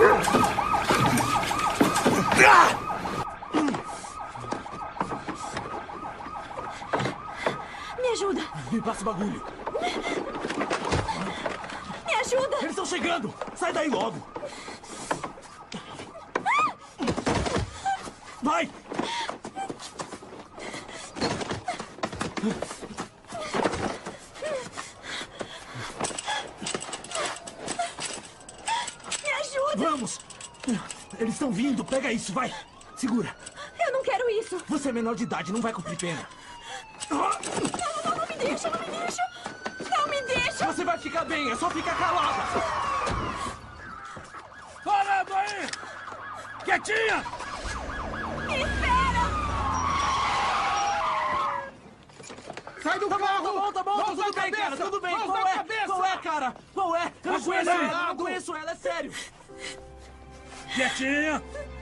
Me ajuda! Me passa o bagulho! Me ajuda! Eles estão chegando! Sai daí logo! Vai! Me ajuda! Vamos! Eles estão vindo! Pega isso, vai! Segura! Eu não quero isso! Você é menor de idade, não vai cumprir pena. Não me deixa, não me deixa! Não me deixa! Você vai ficar bem, é só ficar calada! Parado aí! Quietinha! Espera! Sai do carro! Tá bom, tudo bem, cara, tudo bem. Qual é, cara? Qual é? Eu não conheço ela, é sério. Quietinha!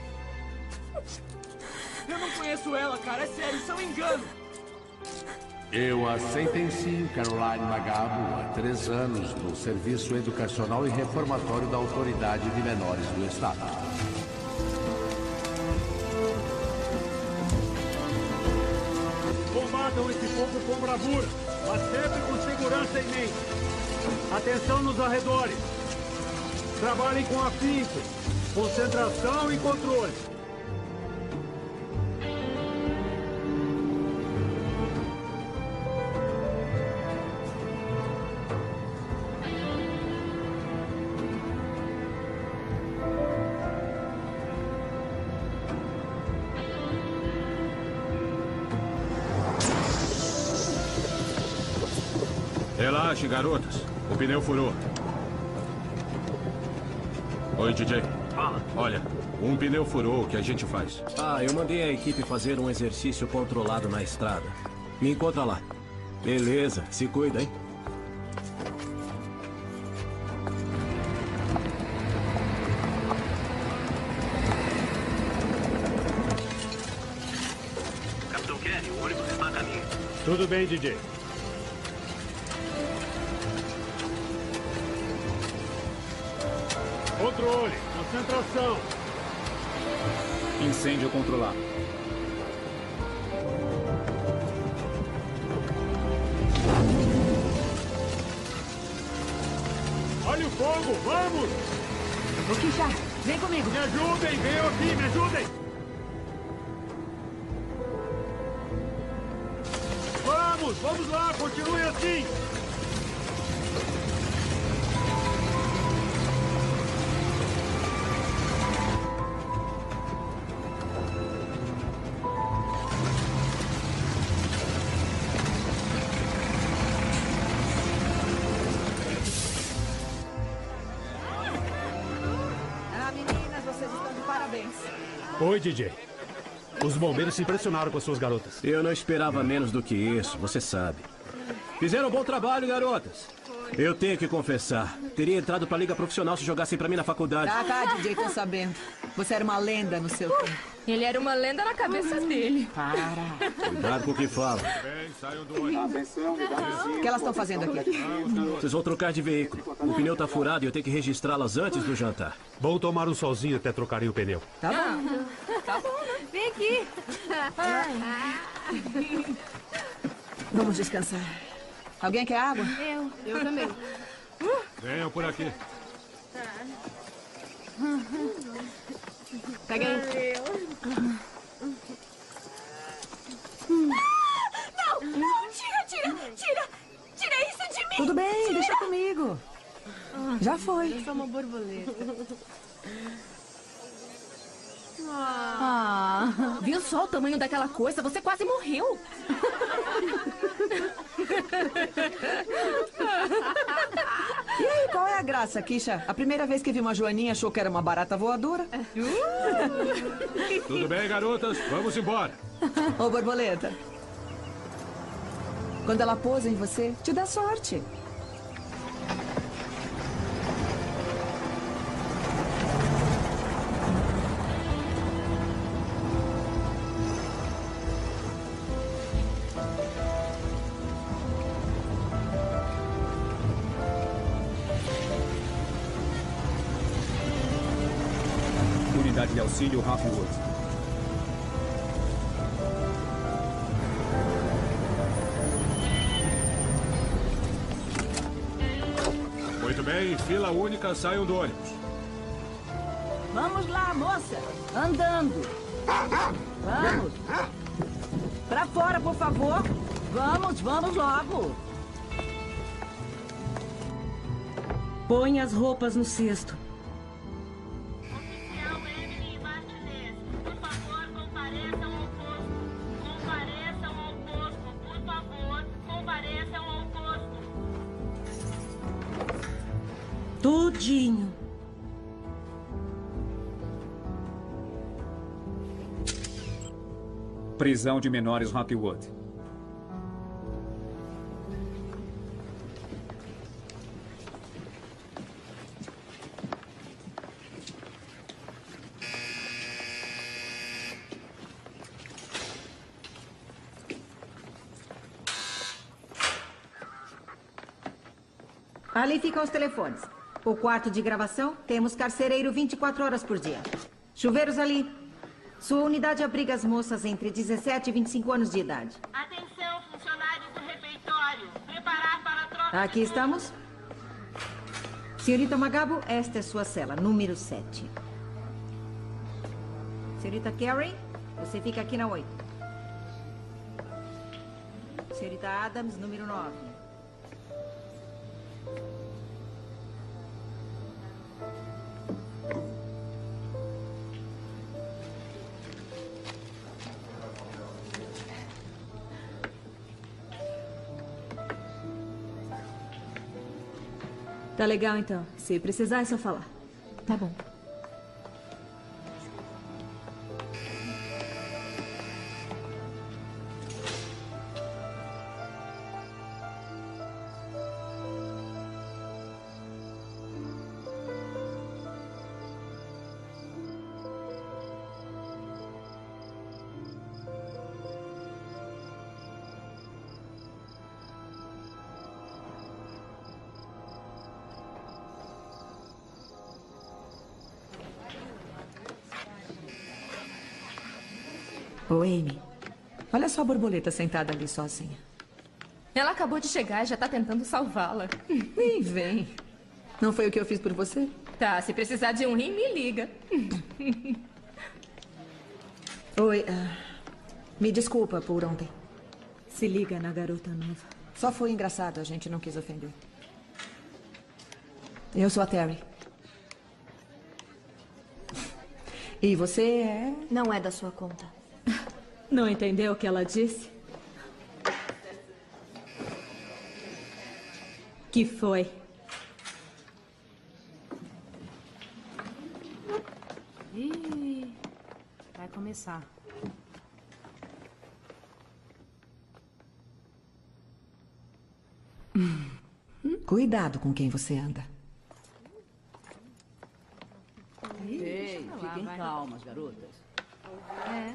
Eu não conheço ela, cara, é sério, isso é um engano. Eu a sentencio Caroline Magabo a 3 anos no Serviço Educacional e Reformatório da Autoridade de Menores do Estado. Combatam esse fogo com bravura, mas sempre com segurança em mente. Atenção nos arredores. Trabalhem com afinco, concentração e controle. Relaxe, garotas. O pneu furou. Oi, DJ. Fala. Olha, um pneu furou, o que a gente faz? Eu mandei a equipe fazer um exercício controlado na estrada. Me encontra lá. Beleza, se cuida, hein? Capitão Kenny, o ônibus está a caminho. Tudo bem, DJ. Controle, concentração. Incêndio controlado. Olha o fogo, vamos! Ô, Kisha, vem comigo. Me ajudem, venham aqui, me ajudem! Vamos lá, continue assim! Meninas, vocês estão de parabéns. Oi, DJ. Os bombeiros se impressionaram com as suas garotas. Eu não esperava menos do que isso, você sabe. Fizeram um bom trabalho, garotas. Eu tenho que confessar. Teria entrado pra liga profissional se jogassem pra mim na faculdade. Tá, DJ, tô sabendo. Você era uma lenda no seu tempo. Ele era uma lenda na cabeça dele. Para. Cuidado com o que fala. O que elas estão fazendo aqui? Vocês vão trocar de veículo. O pneu tá furado e eu tenho que registrá-las antes do jantar. Vão tomar um solzinho até trocarem o pneu. Tá bom. Tá bom, né? Vem aqui. Vamos descansar. Alguém quer água? Eu também. Venham por aqui. Pega aí. Não, tira isso de mim. Tudo bem, deixa comigo. Já foi. Eu sou uma borboleta. Viu só o tamanho daquela coisa? Você quase morreu. E aí, qual é a graça, Kisha? A primeira vez que vi uma joaninha achou que era uma barata voadora. Tudo bem, garotas? Vamos embora. Ô, borboleta. Quando ela pousa em você, te dá sorte. unidade de auxílio Hopwood. Muito bem, fila única, saiam do ônibus. Vamos lá, moça. Andando. Vamos. Pra fora, por favor. Vamos logo. Põe as roupas no cesto. Oficial Emily Martinez, por favor, compareçam ao posto. Compareçam ao posto, por favor, compareçam ao posto. Tudinho. Prisão de menores Hopwood. Ali ficam os telefones. O quarto de gravação, temos carcereiro 24 horas por dia. Chuveiros ali. Sua unidade abriga as moças entre 17 e 25 anos de idade. Atenção, funcionários do refeitório. Preparar para a troca. Aqui estamos. Senhorita Magabo, esta é sua cela, número 7. Senhorita Carey, você fica aqui na 8. Senhorita Adams, número 9. Tá legal, então. Se precisar, é só falar. Tá bom. Ô, Amy, olha só a borboleta sentada ali sozinha. Ela acabou de chegar e já tá tentando salvá-la. Nem vem. Não foi o que eu fiz por você? Tá, se precisar de um rim, me liga. Oi, me desculpa por ontem. Se liga na garota nova. Só foi engraçado, a gente não quis ofender. Eu sou a Terry. E você é... Não é da sua conta. Não entendeu o que ela disse? Que foi? Ih, vai começar. Cuidado com quem você anda. Ei, fiquem calmas, garotas. É.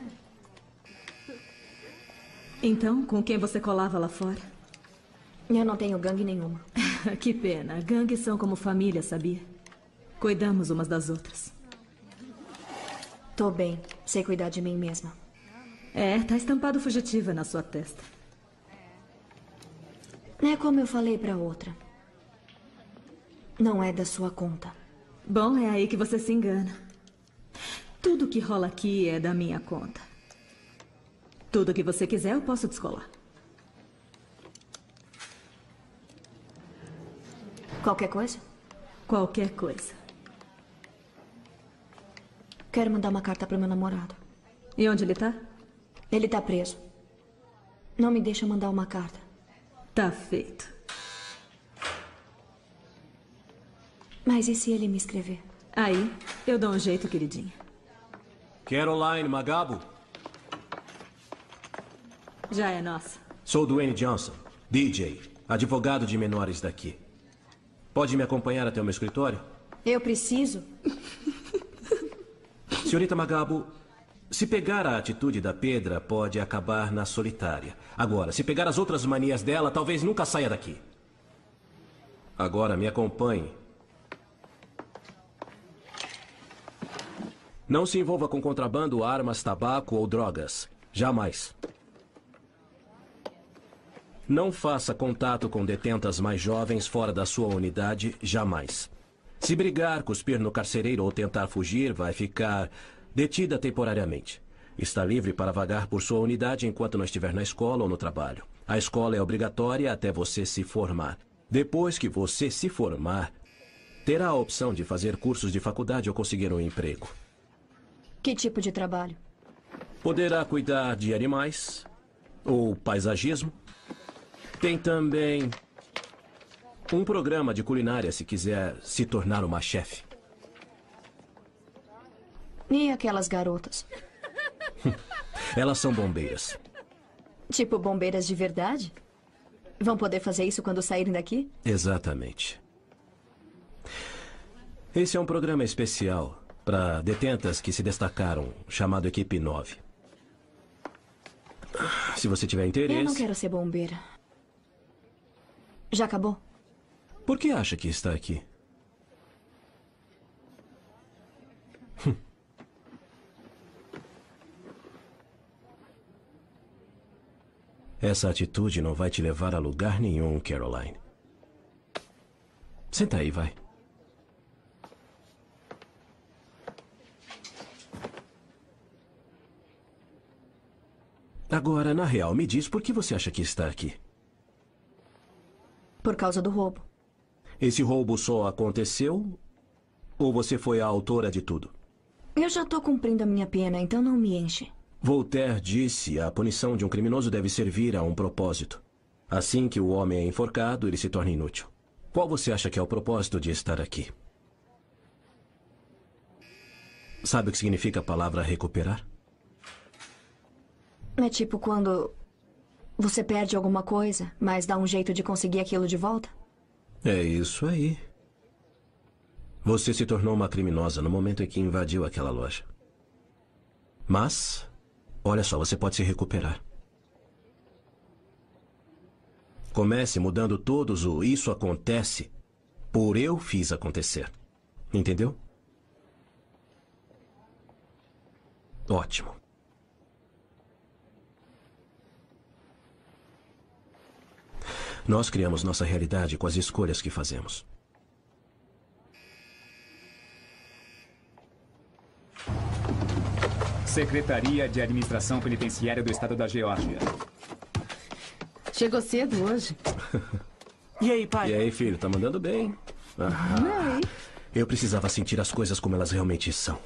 Então, com quem você colava lá fora? Eu não tenho gangue nenhuma. Que pena. Gangues são como família, sabia? Cuidamos umas das outras. Tô bem. Sei cuidar de mim mesma. É, tá estampado fugitiva na sua testa. É como eu falei pra outra. Não é da sua conta. Bom, é aí que você se engana. Tudo que rola aqui é da minha conta. Tudo que você quiser, eu posso descolar. Qualquer coisa? Qualquer coisa. Quero mandar uma carta pro meu namorado. E onde ele tá? Ele tá preso. Não me deixa mandar uma carta. Tá feito. Mas e se ele me escrever? Aí, eu dou um jeito, queridinha. Caroline Magabo? Já é nossa. Sou Dwayne Johnson, DJ, advogado de menores daqui. Pode me acompanhar até o meu escritório? Eu preciso? Senhorita Magabo, se pegar a atitude da Pedra, pode acabar na solitária. Agora, se pegar as outras manias dela, talvez nunca saia daqui. Agora, me acompanhe. Não se envolva com contrabando, armas, tabaco ou drogas. Jamais. Não faça contato com detentas mais jovens fora da sua unidade, jamais. Se brigar, cuspir no carcereiro ou tentar fugir, vai ficar detida temporariamente. Está livre para vagar por sua unidade enquanto não estiver na escola ou no trabalho. A escola é obrigatória até você se formar. Depois que você se formar, terá a opção de fazer cursos de faculdade ou conseguir um emprego. Que tipo de trabalho? Poderá cuidar de animais ou paisagismo. Tem também um programa de culinária se quiser se tornar uma chefe. E aquelas garotas? Elas são bombeiras. Tipo bombeiras de verdade? Vão poder fazer isso quando saírem daqui? Exatamente. Esse é um programa especial para detentas que se destacaram, chamado Equipe 9. Se você tiver interesse... Eu não quero ser bombeira. Já acabou? Por que acha que está aqui? Essa atitude não vai te levar a lugar nenhum, Caroline. Senta aí, vai. Agora, na real, me diz por que você acha que está aqui? Por causa do roubo. Esse roubo só aconteceu? Ou você foi a autora de tudo? Eu já estou cumprindo a minha pena, então não me enche. Voltaire disse: a punição de um criminoso deve servir a um propósito. Assim que o homem é enforcado, ele se torna inútil. Qual você acha que é o propósito de estar aqui? Sabe o que significa a palavra recuperar? É tipo quando você perde alguma coisa, mas dá um jeito de conseguir aquilo de volta? É isso aí. Você se tornou uma criminosa no momento em que invadiu aquela loja. Mas, olha só, você pode se recuperar. Comece mudando todos o "isso acontece" por "eu fiz acontecer". Entendeu? Ótimo. Nós criamos nossa realidade com as escolhas que fazemos. Secretaria de Administração Penitenciária do Estado da Geórgia. Chegou cedo hoje. E aí, pai? E aí, filho, tá mandando bem? Ah, eu precisava sentir as coisas como elas realmente são.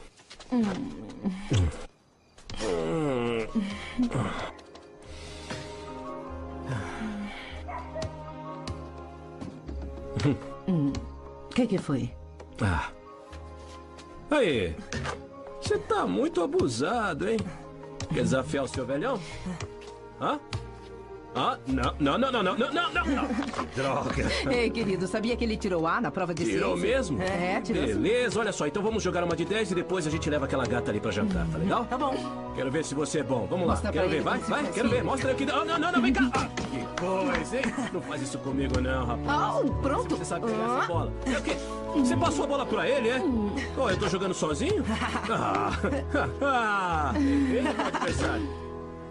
O que foi? Aí, você tá muito abusado, hein? Quer desafiar o seu velhão? Hã? Não. Droga. Ei, querido, sabia que ele tirou A na prova de ciência? Tirou mesmo? É, tirou. Beleza, olha só, então vamos jogar uma de 10 e depois a gente leva aquela gata ali pra jantar, tá legal? Tá bom. Quero ver se você é bom. Vamos lá, Mostra quero pra ver, ele vai, como se vai, faz. quero ver. Mostra aí o que... Não, vem cá. Que coisa, hein? Não faz isso comigo não, rapaz. Pronto. Você sabe pegar essa bola. É o quê? Você passou a bola pra ele, é? Oh, eu tô jogando sozinho? Ele é o adversário.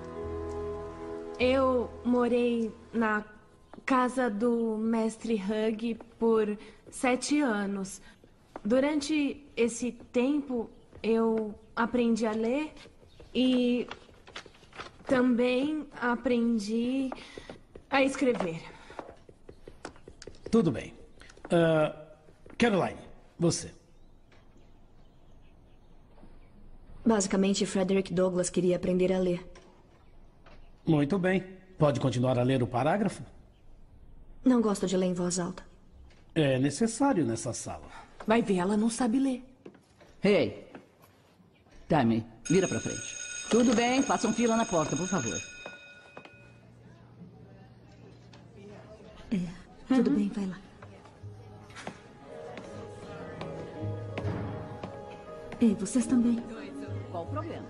Eu morei na casa do mestre Hug por 7 anos. Durante esse tempo, eu aprendi a ler e também aprendi a escrever. Tudo bem. Caroline, você. Basicamente, Frederick Douglass queria aprender a ler. Muito bem. Pode continuar a ler o parágrafo? Não gosto de ler em voz alta. É necessário nessa sala. Vai ver, ela não sabe ler. Hey, Tammy, vira pra frente. Tudo bem, façam fila na porta, por favor. Tudo bem, vai lá. Ei, vocês também. Qual o problema?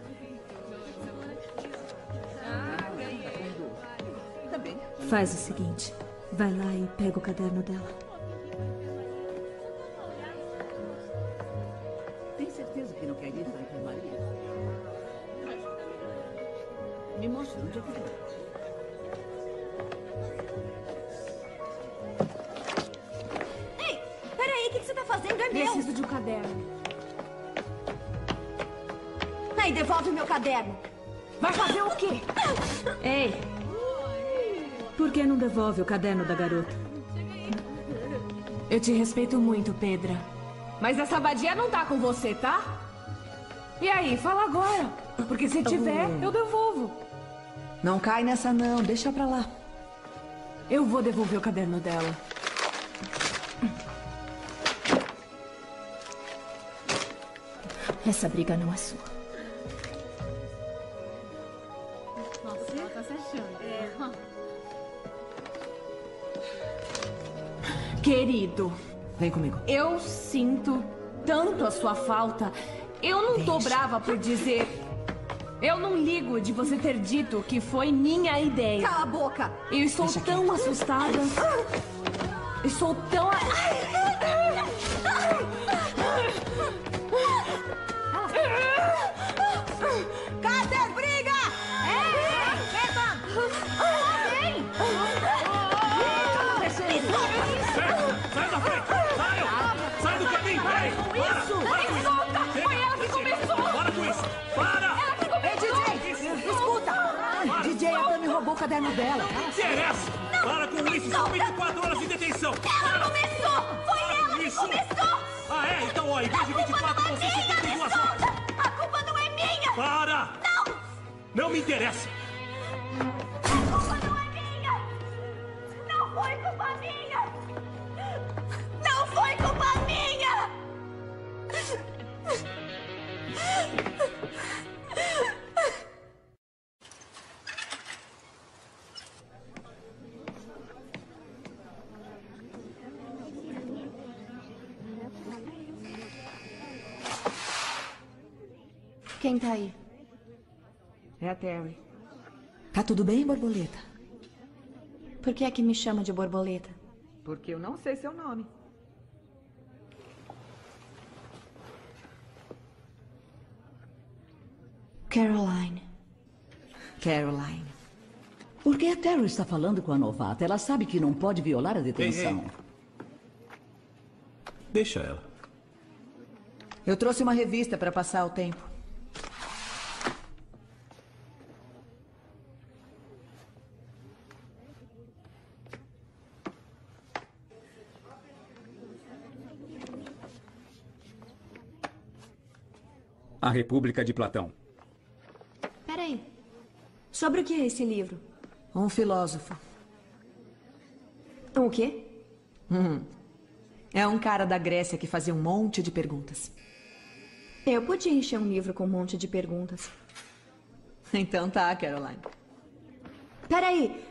Faz o seguinte, vai lá e pega o caderno dela. Tem certeza? certeza que não quer ir para a enfermaria? Me mostra onde é que está. Ei, peraí, o que você tá fazendo? É meu! Preciso de um caderno. Ei, devolve meu caderno! Vai fazer o quê? Ei! Por que não devolve o caderno da garota? Eu te respeito muito, Pedra. Mas essa vadia não tá com você, tá? E aí, fala agora. Porque se tiver, eu devolvo. Não cai nessa não, deixa pra lá. Eu vou devolver o caderno dela. Essa briga não é sua. Nossa, ela tá se achando. Querido. Vem comigo. Eu sinto tanto a sua falta. Eu não tô brava por dizer... Eu não ligo de você ter dito que foi minha ideia. Cala a boca! Eu estou tão assustada. Estou tão... Carter, briga! Sai da frente! Saiam! Sai do caminho! Peraí! Me solta! Foi ela que começou! Para com isso! Para! Ei, DJ! Escuta! DJ, a Tami roubou o caderno dela. Não interessa! Para com isso! São 24 horas de detenção! Ela começou! Foi ela que começou! Ah, é? Então, ó, em vez de 24, vão ser 72 horas! A culpa não é minha! Para! Não! Não me interessa! A culpa não é minha! Não foi culpa minha! Não foi culpa minha! Quem tá aí? É a Terry. Tá tudo bem, borboleta? Por que é que me chama de borboleta? Porque eu não sei seu nome. Caroline. Caroline. Por que a Terry está falando com a novata? Ela sabe que não pode violar a detenção. Deixa ela. Eu trouxe uma revista para passar o tempo. A República de Platão. Peraí. Sobre o que é esse livro? Um filósofo. O quê? É um cara da Grécia que fazia um monte de perguntas. Eu podia encher um livro com um monte de perguntas. Então tá, Caroline. Peraí.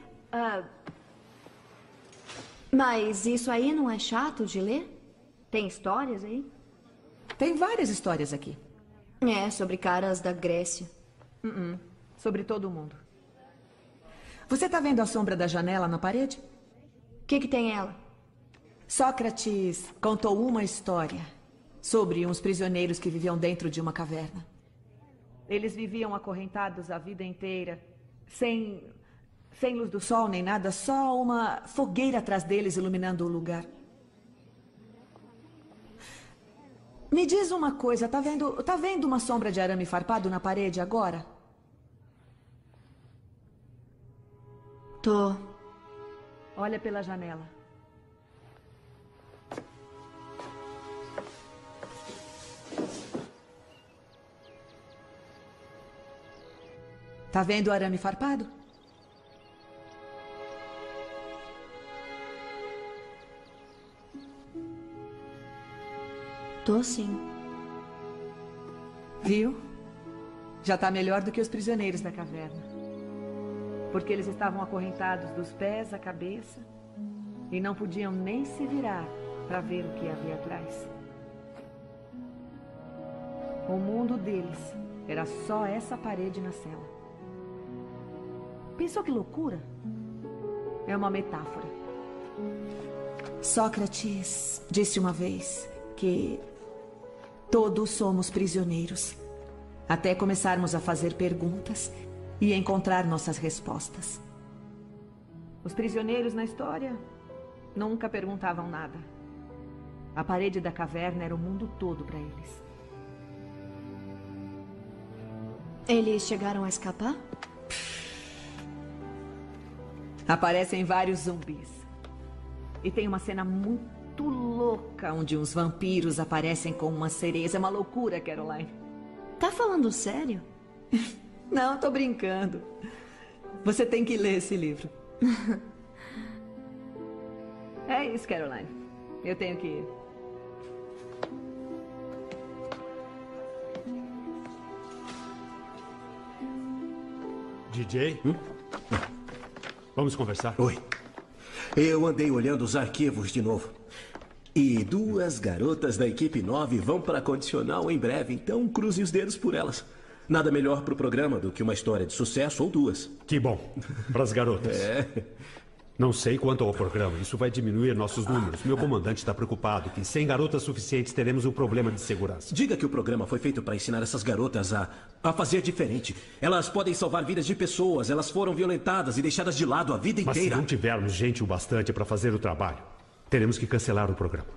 Mas isso aí não é chato de ler? Tem histórias aí? Tem várias histórias aqui. É, sobre caras da Grécia. Sobre todo mundo. Você tá vendo a sombra da janela na parede? O que tem ela? Sócrates contou uma história sobre uns prisioneiros que viviam dentro de uma caverna. Eles viviam acorrentados a vida inteira, sem luz do sol nem nada, só uma fogueira atrás deles iluminando o lugar. Me diz uma coisa, tá vendo uma sombra de arame farpado na parede agora? Tô. Olha pela janela. Tá vendo o arame farpado? Tô sim. Viu? Já tá melhor do que os prisioneiros da caverna. Porque eles estavam acorrentados dos pés à cabeça e não podiam nem se virar para ver o que havia atrás. O mundo deles era só essa parede na cela. Pensou que loucura? É uma metáfora. Sócrates disse uma vez que Todos somos prisioneiros. Até começarmos a fazer perguntas e encontrar nossas respostas. Os prisioneiros na história nunca perguntavam nada. A parede da caverna era o mundo todo para eles. Eles chegaram a escapar? Aparecem vários zumbis. E tem uma cena muito louca onde uns vampiros aparecem com uma sereia. É uma loucura, Caroline. Tá falando sério? Não, tô brincando. Você tem que ler esse livro. É isso, Caroline. Eu tenho que ir. DJ? Vamos conversar? Oi. Eu andei olhando os arquivos de novo. E 2 garotas da equipe 9 vão para a condicional em breve, então cruze os dedos por elas. Nada melhor pro programa do que uma história de sucesso ou 2. Que bom. Para as garotas. Não sei quanto ao programa. Isso vai diminuir nossos números. Meu comandante está preocupado que sem garotas suficientes teremos um problema de segurança. Diga que o programa foi feito para ensinar essas garotas a fazer diferente. Elas podem salvar vidas de pessoas. Elas foram violentadas e deixadas de lado a vida inteira. Mas se não tivermos gente o bastante para fazer o trabalho, teremos que cancelar o programa.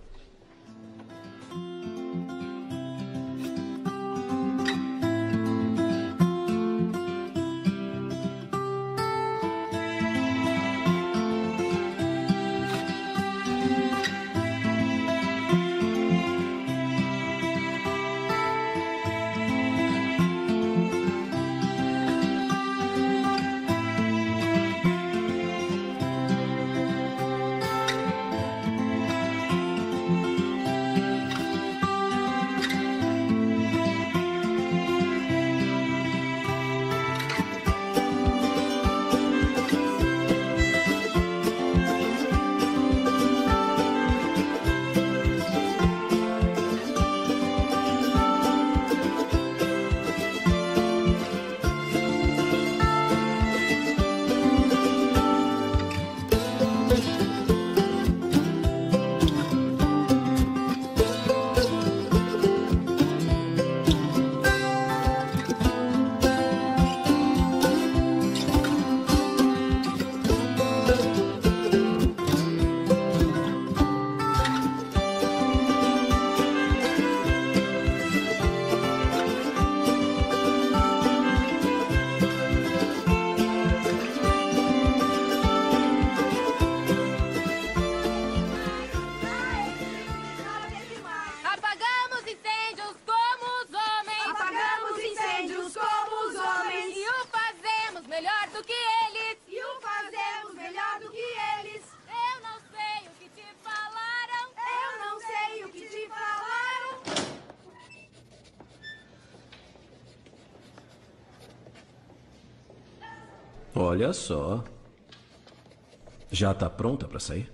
Olha só. Já tá pronta para sair?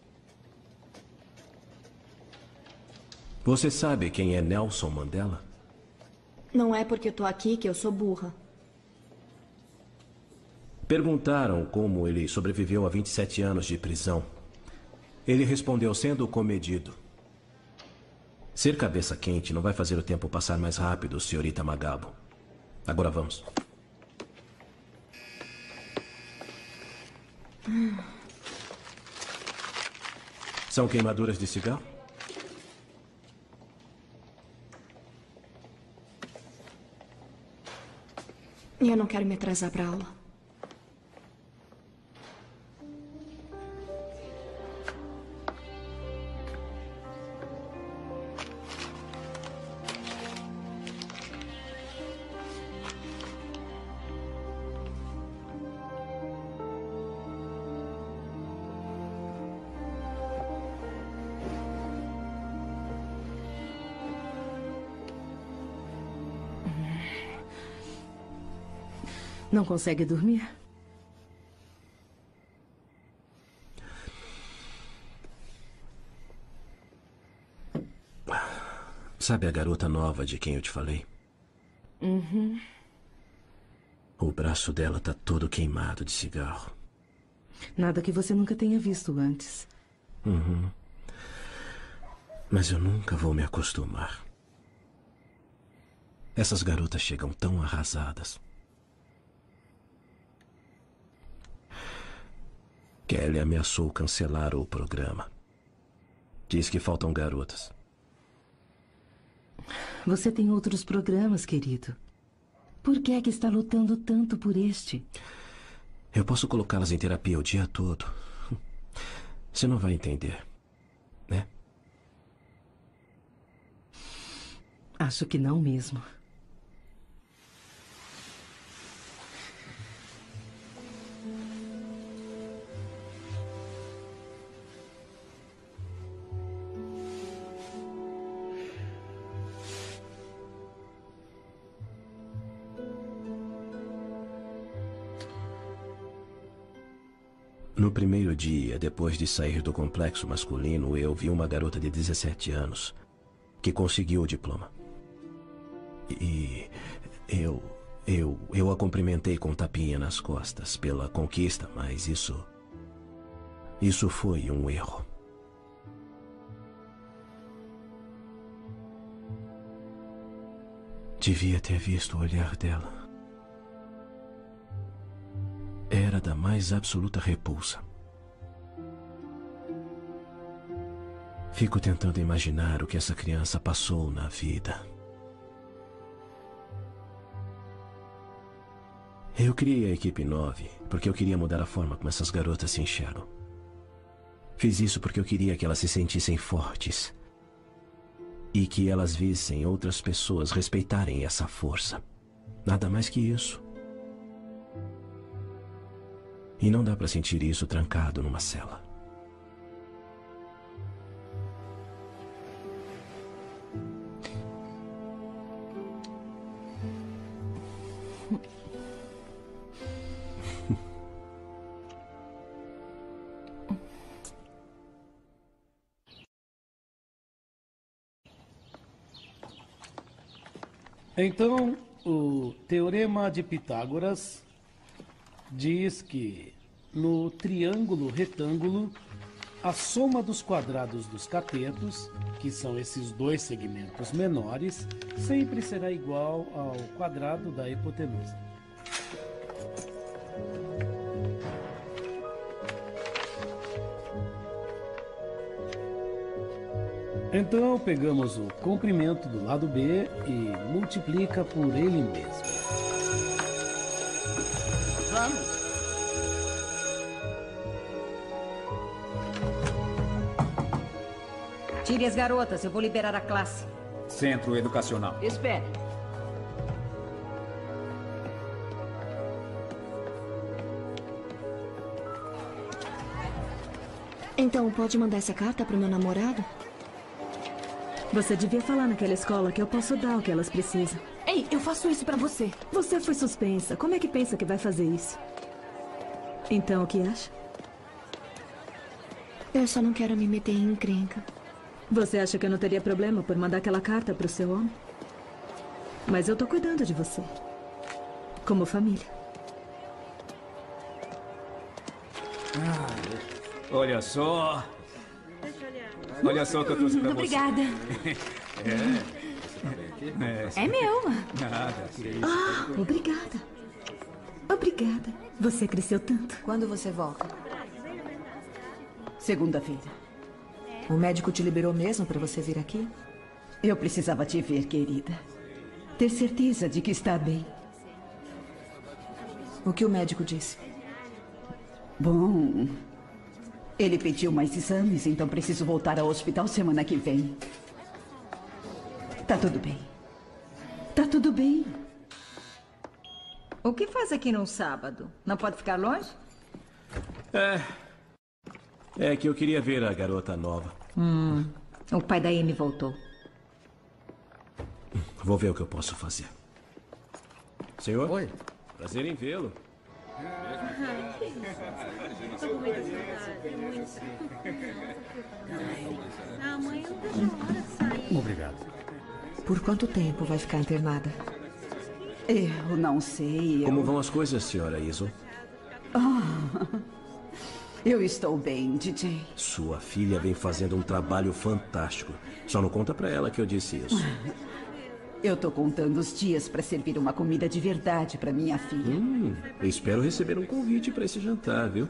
Você sabe quem é Nelson Mandela? Não é porque eu tô aqui que eu sou burra. Perguntaram como ele sobreviveu a 27 anos de prisão. Ele respondeu sendo comedido. Ser cabeça quente não vai fazer o tempo passar mais rápido, senhorita Magabo. Agora vamos. São queimaduras de cigarro? Eu não quero me atrasar para aula. Não consegue dormir? Sabe a garota nova de quem eu te falei? Uhum. O braço dela tá todo queimado de cigarro. Nada que você nunca tenha visto antes. Uhum. Mas eu nunca vou me acostumar. Essas garotas chegam tão arrasadas. Kelly ameaçou cancelar o programa. Diz que faltam garotas. Você tem outros programas, querido. Por que é que está lutando tanto por este? Eu posso colocá-las em terapia o dia todo. Você não vai entender, né? Acho que não mesmo. No primeiro dia, depois de sair do complexo masculino, eu vi uma garota de 17 anos que conseguiu o diploma. E eu a cumprimentei com um tapinha nas costas pela conquista, mas isso foi um erro. Devia ter visto o olhar dela. Era da mais absoluta repulsa. Fico tentando imaginar o que essa criança passou na vida. Eu criei a equipe 9 porque eu queria mudar a forma como essas garotas se enxergam. Fiz isso porque eu queria que elas se sentissem fortes e que elas vissem outras pessoas respeitarem essa força. Nada mais que isso. E não dá para sentir isso trancado numa cela. Então, o Teorema de Pitágoras diz que no triângulo retângulo, a soma dos quadrados dos catetos, que são esses dois segmentos menores, sempre será igual ao quadrado da hipotenusa. Então, pegamos o comprimento do lado B e multiplica por ele mesmo. Vamos. Tire as garotas, eu vou liberar a classe. Centro Educacional. Espere. Então, pode mandar essa carta pro meu namorado? Você devia falar naquela escola que eu posso dar o que elas precisam. Ei, eu faço isso pra você. Você foi suspensa. Como é que pensa que vai fazer isso? Então, o que acha? Eu só não quero me meter em encrenca. Você acha que eu não teria problema por mandar aquela carta pro seu homem? Mas eu tô cuidando de você. Como família. Olha só. Olha só o que eu trouxe pra você. Obrigada. É meu. Nada. Obrigada. Obrigada. Você cresceu tanto. Quando você volta? Segunda-feira. O médico te liberou mesmo para você vir aqui? Eu precisava te ver, querida. Ter certeza de que está bem. O que o médico disse? Bom, ele pediu mais exames, então preciso voltar ao hospital semana que vem. Tá tudo bem. Tá tudo bem. O que faz aqui num sábado? Não pode ficar longe? É que eu queria ver a garota nova. O pai da Amy voltou. Vou ver o que eu posso fazer. Senhor? Oi. Prazer em vê-lo. Obrigado. Por quanto tempo vai ficar internada? Eu não sei. Como vão as coisas, senhora Iso? Eu estou bem, DJ. Sua filha vem fazendo um trabalho fantástico. Só não conta pra ela que eu disse isso. Eu tô contando os dias para servir uma comida de verdade para minha filha. Eu espero receber um convite para esse jantar, viu?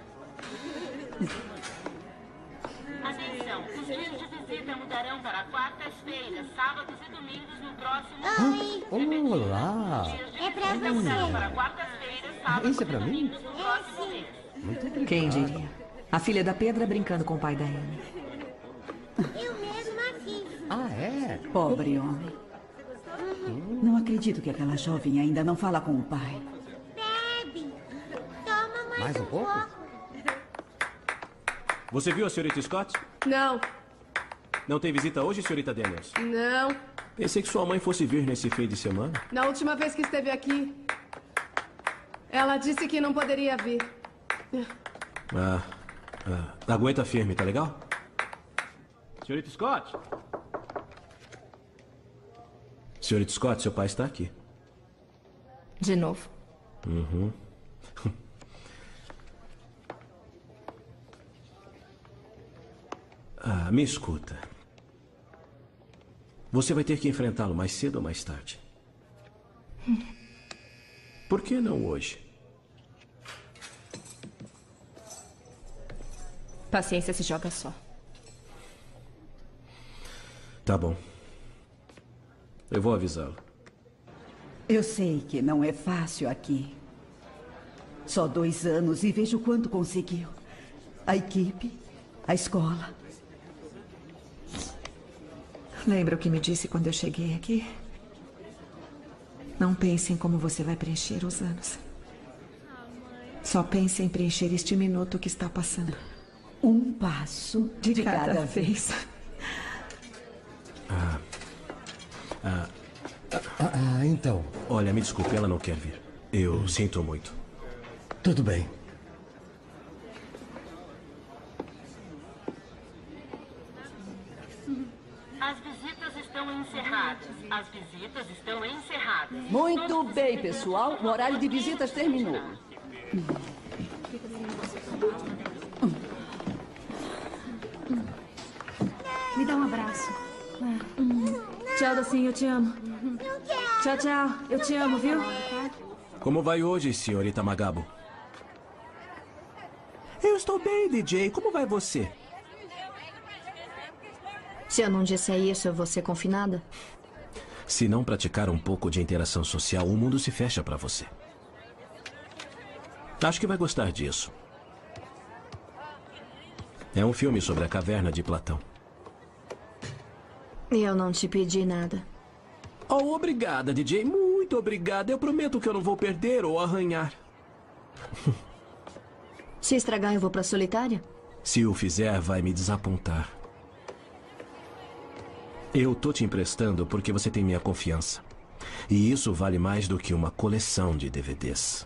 Atenção, os dias de visita mudarão para quartas-feiras, sábados e domingos no próximo... Olá! É pra você. Para quartas-feiras, sábados Isso é pra mim? no próximo mês. Muito obrigado. Quem diria? A filha da Pedra brincando com o pai da Amy. Eu mesma fiz. Ah, é? Pobre homem. Não acredito que aquela jovem ainda não fala com o pai. Bebe. Toma Mais um pouco? Você viu a senhorita Scott? Não, Não tem visita hoje, senhorita Daniels? não. Pensei que sua mãe fosse vir nesse fim de semana. Na última vez que esteve aqui, ela disse que não poderia vir. Aguenta firme, tá legal? Senhorita Scott? Senhorita Scott, seu pai está aqui. De novo. Uhum. Me escuta. Você vai ter que enfrentá-lo mais cedo ou mais tarde. Por que não hoje? Paciência se joga só. Tá bom. Eu vou avisá-lo. Eu sei que não é fácil aqui. Só 2 anos e vejo quanto conseguiu. A equipe, a escola. Lembra o que me disse quando eu cheguei aqui? Não pense em como você vai preencher os anos. Só pense em preencher este minuto que está passando. Um passo de cada vez. Então. Olha, me desculpe, ela não quer vir. Eu sinto muito. Tudo bem. As visitas estão encerradas. As visitas estão encerradas. Muito bem, pessoal. O horário de visitas terminou. Me dá um abraço. Tchau, docinho, eu te amo. Tchau, tchau. Eu te amo, viu? Como vai hoje, senhorita Magabo? Eu estou bem, DJ. Como vai você? Se eu não disser isso, eu vou ser confinada? Se não praticar um pouco de interação social, o mundo se fecha para você. Acho que vai gostar disso. É um filme sobre a caverna de Platão. Eu não te pedi nada. Oh, obrigada, DJ. Muito obrigada. Eu prometo que eu não vou perder ou arranhar. Se estragar, eu vou pra solitária? Se o fizer, vai me desapontar. Eu tô te emprestando porque você tem minha confiança. E isso vale mais do que uma coleção de DVDs.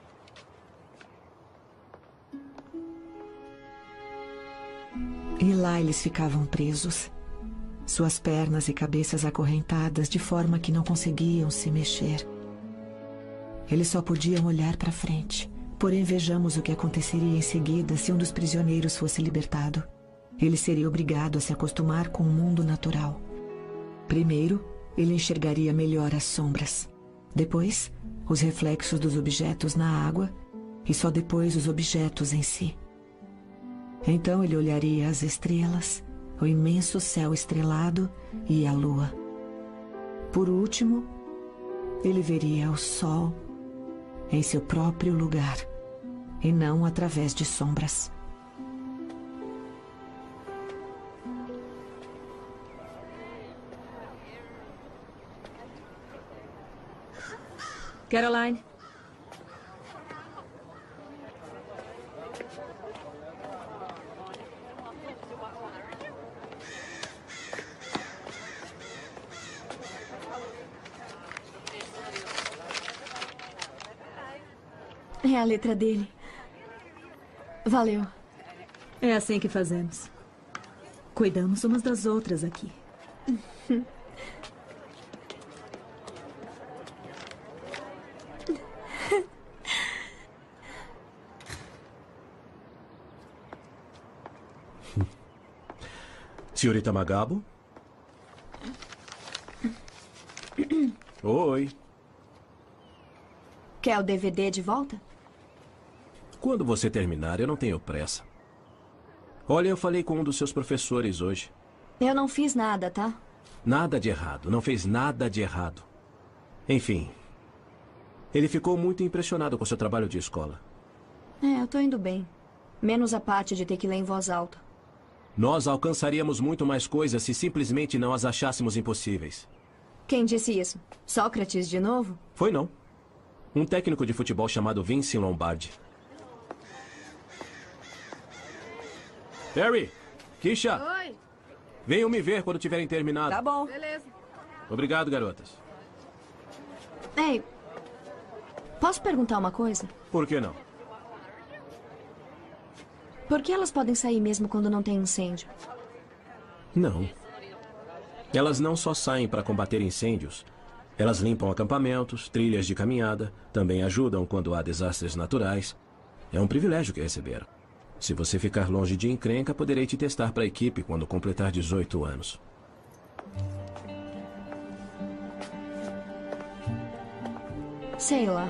E lá eles ficavam presos. Suas pernas e cabeças acorrentadas de forma que não conseguiam se mexer. Eles só podiam olhar para frente. Porém, vejamos o que aconteceria em seguida se um dos prisioneiros fosse libertado. Ele seria obrigado a se acostumar com o mundo natural. Primeiro, ele enxergaria melhor as sombras. Depois, os reflexos dos objetos na água. E só depois os objetos em si. Então ele olharia as estrelas, o imenso céu estrelado e a lua. Por último, ele veria o sol em seu próprio lugar, e não através de sombras. Caroline. É a letra dele. Valeu. É assim que fazemos. Cuidamos umas das outras aqui. Senhorita Magabo? Oi. Quer o DVD de volta? Quando você terminar, eu não tenho pressa. Olha, eu falei com um dos seus professores hoje. Eu não fiz nada, tá? Nada de errado. Não fez nada de errado. Enfim. Ele ficou muito impressionado com seu trabalho de escola. Eu tô indo bem. Menos a parte de ter que ler em voz alta. Nós alcançaríamos muito mais coisas se simplesmente não as achássemos impossíveis. Quem disse isso? Sócrates de novo? Foi não. Um técnico de futebol chamado Vince Lombardi. Terry! Keisha! Oi. Venham me ver quando tiverem terminado. Tá bom. Beleza. Obrigado, garotas. Ei, posso perguntar uma coisa? Por que não? Por que elas podem sair mesmo quando não tem incêndio? Não. Elas não só saem para combater incêndios. Elas limpam acampamentos, trilhas de caminhada, também ajudam quando há desastres naturais. É um privilégio que receberam. Se você ficar longe de encrenca, poderei te testar para a equipe quando completar 18 anos. Sei lá.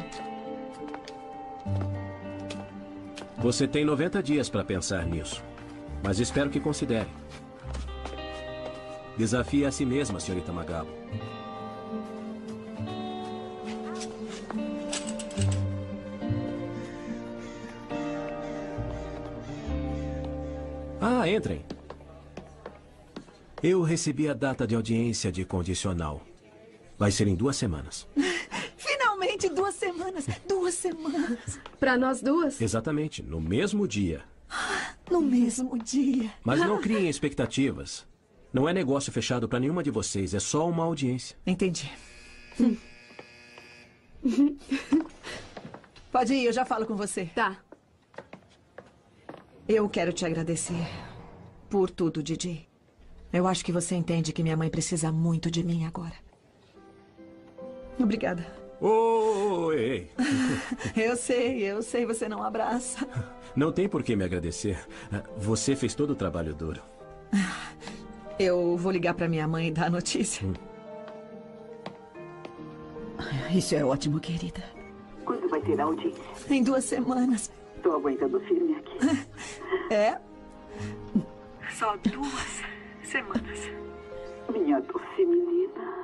Você tem 90 dias para pensar nisso. Mas espero que considere. Desafie a si mesma, senhorita Magabo. Ah, entrem. Eu recebi a data de audiência de condicional. Vai ser em 2 semanas. Finalmente 2 semanas. 2 semanas. Pra nós duas? Exatamente, no mesmo dia. No mesmo dia. Mas não criem expectativas. Não é negócio fechado para nenhuma de vocês, é só uma audiência. Entendi. Pode ir, eu já falo com você. Tá. Eu quero te agradecer por tudo, Didi. Eu acho que você entende que minha mãe precisa muito de mim agora. Obrigada. Oi! Eu sei, você não abraça. Não tem por que me agradecer. Você fez todo o trabalho duro. Eu vou ligar para minha mãe e dar a notícia. Isso é ótimo, querida. Quando vai ter a audiência? Em 2 semanas. Tô aguentando firme aqui. É? Só 2 semanas. Minha doce menina.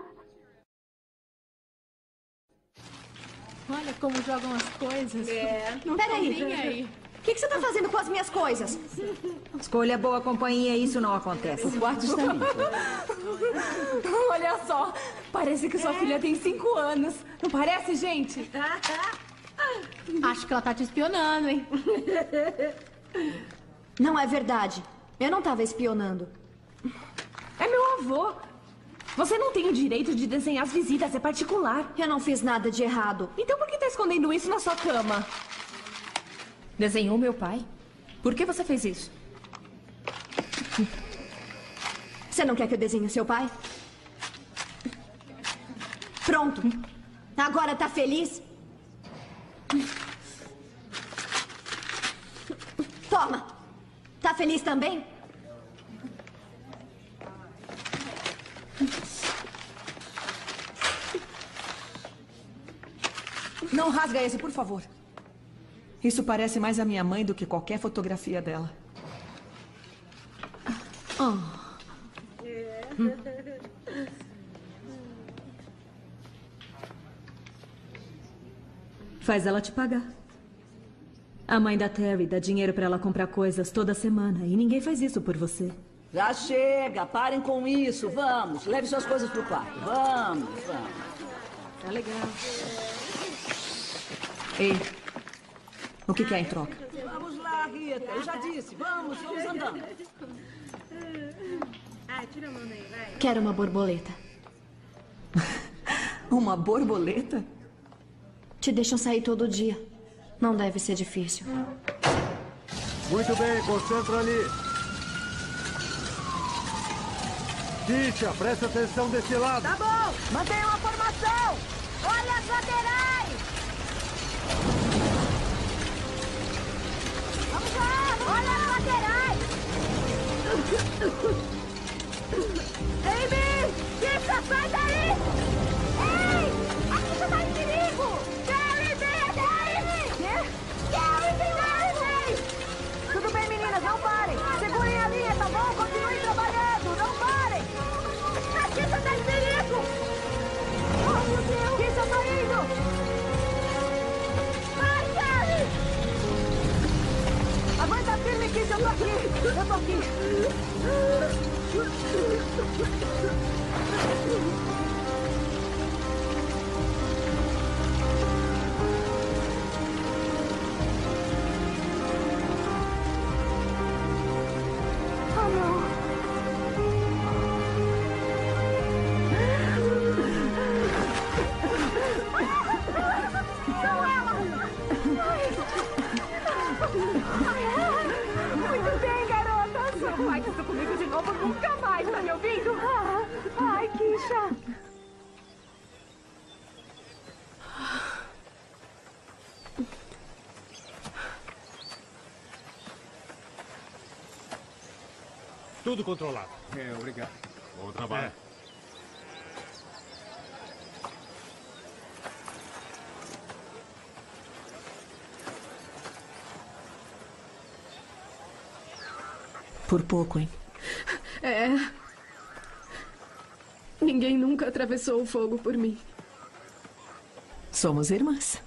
Olha como jogam as coisas. Não Peraí. tô nem aí. O que você tá fazendo com as minhas coisas? Escolha boa companhia, isso não acontece. O quarto está limpo. Olha só, parece que sua filha tem 5 anos. Não parece, gente? Acho que ela tá te espionando, hein? Não é verdade. Eu não tava espionando. É meu avô. Você não tem o direito de desenhar as visitas, é particular. Eu não fiz nada de errado. Então por que tá escondendo isso na sua cama? Desenhou meu pai? Por que você fez isso? Você não quer que eu desenhe seu pai? Pronto. Agora tá feliz? Toma. Tá feliz também? Não rasga esse, por favor. Isso parece mais a minha mãe do que qualquer fotografia dela. Faz ela te pagar. A mãe da Terry dá dinheiro pra ela comprar coisas toda semana e ninguém faz isso por você. Já chega, parem com isso. Vamos, leve suas coisas pro quarto. Vamos. Tá legal. Ei, o que é em troca? Vamos lá, Rita. Eu já disse. Vamos andando. Tira a mão daí, vai. Quero uma borboleta. Uma borboleta? Te deixam sair todo dia. Não deve ser difícil. Muito bem, concentra ali. Tisha, presta atenção desse lado. Tá bom, mantenha uma formação. Olha as laterais. Vamos lá, olha as laterais. Amy, Tisha, sai daí. Ei! Eu tô aqui. Oh, não. Muito bem, garotas. Não faz isso comigo de novo nunca mais, tá me ouvindo? Ai, Kisha. Tudo controlado. Obrigado. Bom trabalho. Por pouco, hein? É. Ninguém nunca atravessou o fogo por mim. Somos irmãs.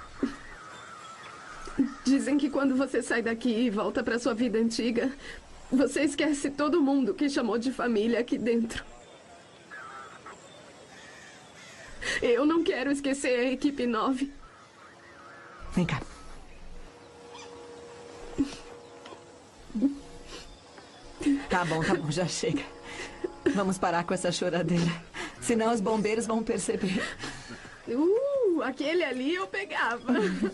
Dizem que quando você sai daqui e volta pra sua vida antiga, você esquece todo mundo que chamou de família aqui dentro. Eu não quero esquecer a equipe 9. Vem cá. Tá bom, já chega. Vamos parar com essa choradeira. Senão os bombeiros vão perceber. Aquele ali eu pegava.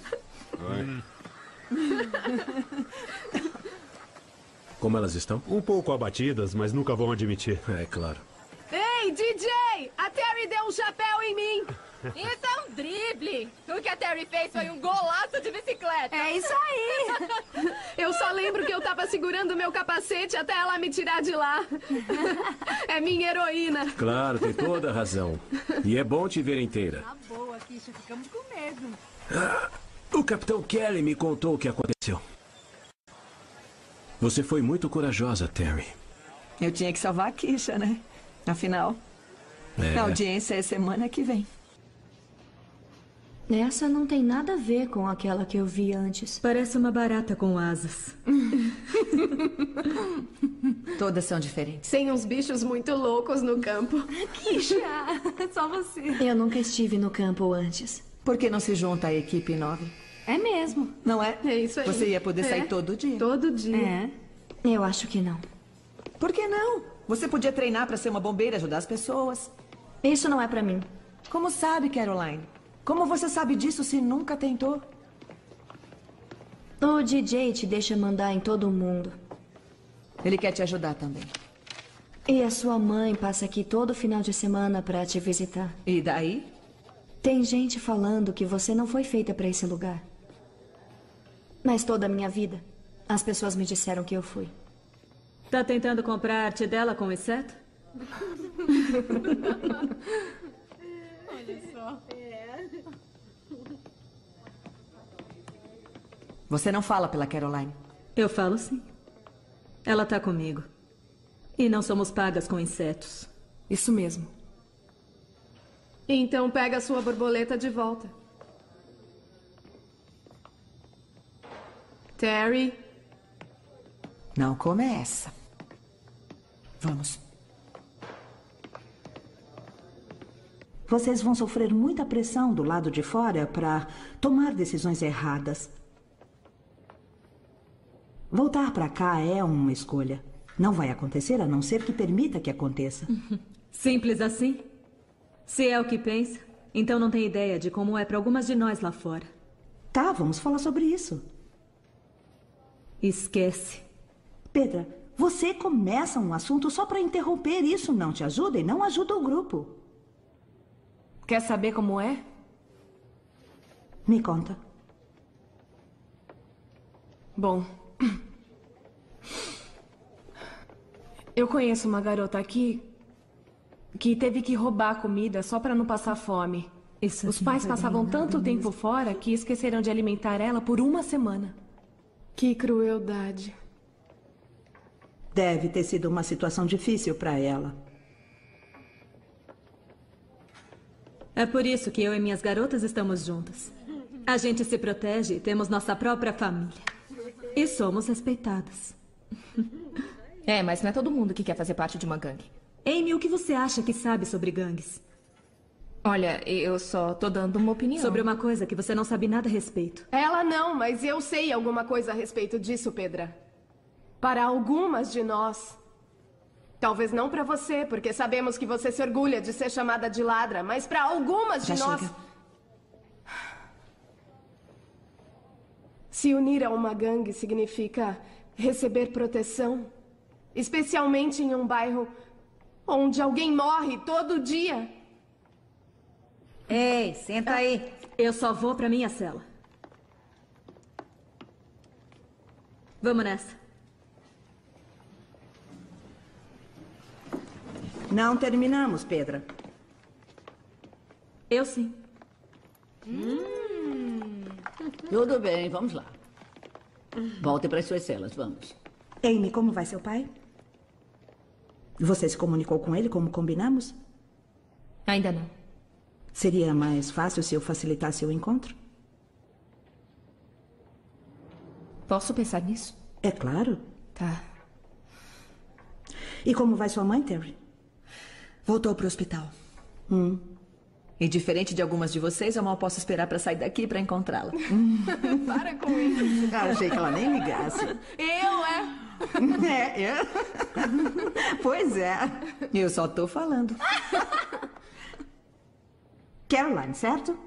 Como elas estão? Um pouco abatidas, mas nunca vão admitir. É claro. Ei, DJ! A Terry deu um chapéu em mim! Isso é um drible! O que a Terry fez foi um golaço de bicicleta! É isso aí! Eu só lembro que eu tava segurando meu capacete até ela me tirar de lá. É minha heroína. Claro, tem toda a razão. E é bom te ver inteira. Tá boa, Kisha. Ficamos com medo. O Capitão Kelly me contou o que aconteceu. Você foi muito corajosa, Terry. Eu tinha que salvar a Kisha, né? Afinal, a audiência é semana que vem. Essa não tem nada a ver com aquela que eu vi antes. Parece uma barata com asas. Todas são diferentes. Tem uns bichos muito loucos no campo. Kisha, só você. Eu nunca estive no campo antes. Por que não se junta à equipe 9? É mesmo. Não é? É isso aí. Você ia poder sair todo dia. Todo dia. É. Eu acho que não. Por que não? Você podia treinar para ser uma bombeira e ajudar as pessoas. Isso não é pra mim. Como sabe, Caroline? Como você sabe disso se nunca tentou? O DJ te deixa mandar em todo mundo. Ele quer te ajudar também. E a sua mãe passa aqui todo final de semana pra te visitar. E daí? Tem gente falando que você não foi feita pra esse lugar. Mas toda a minha vida, as pessoas me disseram que eu fui. Tá tentando comprar a arte dela com inseto? Olha só. Você não fala pela Caroline? Eu falo sim. Ela tá comigo. E não somos pagas com insetos. Isso mesmo. Então pega a sua borboleta de volta. Terry. Não começa. Vamos. Vocês vão sofrer muita pressão do lado de fora para tomar decisões erradas. Voltar para cá é uma escolha. Não vai acontecer a não ser que permita que aconteça. Simples assim? Se é o que pensa, então não tem ideia de como é para algumas de nós lá fora. Tá, vamos falar sobre isso. Esquece. Pedra, você começa um assunto só para interromper. Isso não te ajuda e não ajuda o grupo. Quer saber como é? Me conta. Bom, eu conheço uma garota aqui que teve que roubar comida só para não passar fome. Os pais passavam tanto tempo fora que esqueceram de alimentar ela por uma semana. Que crueldade. Deve ter sido uma situação difícil para ela. É por isso que eu e minhas garotas estamos juntas. A gente se protege e temos nossa própria família. E somos respeitadas. É, mas não é todo mundo que quer fazer parte de uma gangue. Amy, o que você acha que sabe sobre gangues? Olha, eu só tô dando uma opinião. Sobre uma coisa que você não sabe nada a respeito. Ela não, mas eu sei alguma coisa a respeito disso, Pedra. Para algumas de nós. Talvez não para você, porque sabemos que você se orgulha de ser chamada de ladra, mas para algumas de nós... Se unir a uma gangue significa receber proteção. Especialmente em um bairro onde alguém morre todo dia. Ei, senta aí. Eu só vou pra minha cela. Vamos nessa. Não terminamos, Pedra. Eu sim. Tudo bem, vamos lá. Volte para as suas celas, vamos. Amy, como vai seu pai? Você se comunicou com ele como combinamos? Ainda não. Seria mais fácil se eu facilitasse o encontro? Posso pensar nisso? É claro. Tá. E como vai sua mãe, Terry? Voltou pro hospital. E diferente de algumas de vocês, eu mal posso esperar pra sair daqui pra encontrá-la. Para com isso. Achei que ela nem ligasse. Eu. Pois é. Eu só tô falando. Caroline, certo?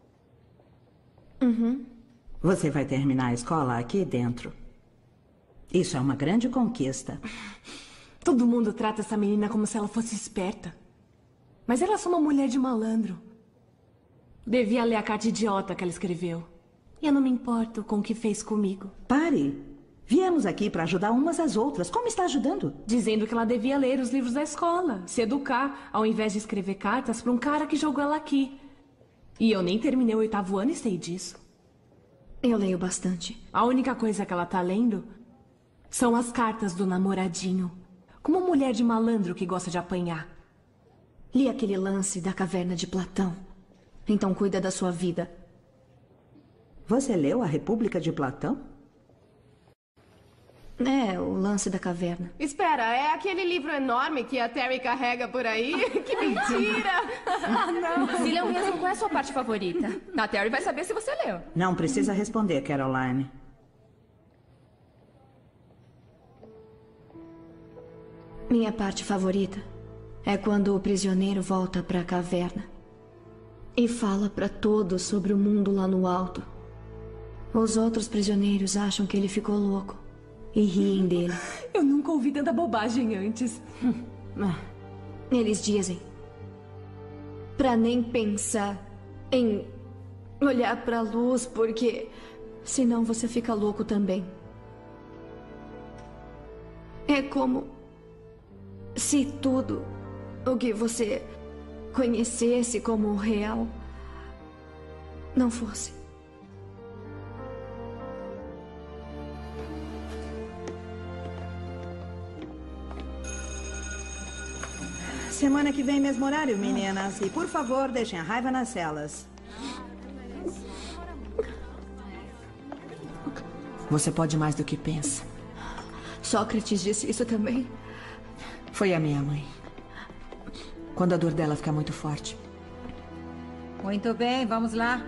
Você vai terminar a escola aqui dentro. Isso é uma grande conquista. Todo mundo trata essa menina como se ela fosse esperta. Mas ela é só uma mulher de malandro. Devia ler a carta idiota que ela escreveu. E eu não me importo com o que fez comigo. Pare. Viemos aqui para ajudar umas às outras. Como está ajudando? Dizendo que ela devia ler os livros da escola. Se educar, ao invés de escrever cartas para um cara que jogou ela aqui. E eu nem terminei o 8º ano e sei disso. Eu leio bastante. A única coisa que ela tá lendo são as cartas do namoradinho. Como uma mulher de malandro que gosta de apanhar. Li aquele lance da caverna de Platão. Então cuida da sua vida. Você leu A República de Platão? É, o lance da caverna. Espera, é aquele livro enorme que a Terry carrega por aí? Que mentira! Não. Se leu mesmo, qual é a sua parte favorita? A Terry vai saber se você leu. Não precisa responder, Caroline. Minha parte favorita é quando o prisioneiro volta para a caverna e fala para todos sobre o mundo lá no alto. Os outros prisioneiros acham que ele ficou louco e riem dele. Eu nunca ouvi tanta bobagem antes. Eles dizem para nem pensar em olhar para a luz, porque senão você fica louco também. É como se tudo o que você conhecesse como real não fosse. Semana que vem, mesmo horário, meninas. E, por favor, deixem a raiva nas celas. Você pode mais do que pensa. Sócrates disse isso também. Foi a minha mãe. Quando a dor dela fica muito forte. Muito bem, vamos lá.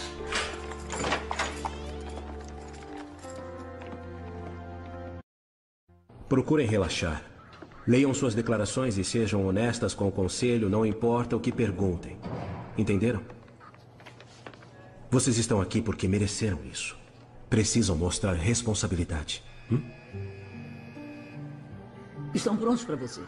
Procurem relaxar. Leiam suas declarações e sejam honestas com o conselho, não importa o que perguntem. Entenderam? Vocês estão aqui porque mereceram isso. Precisam mostrar responsabilidade. Estão prontos para você.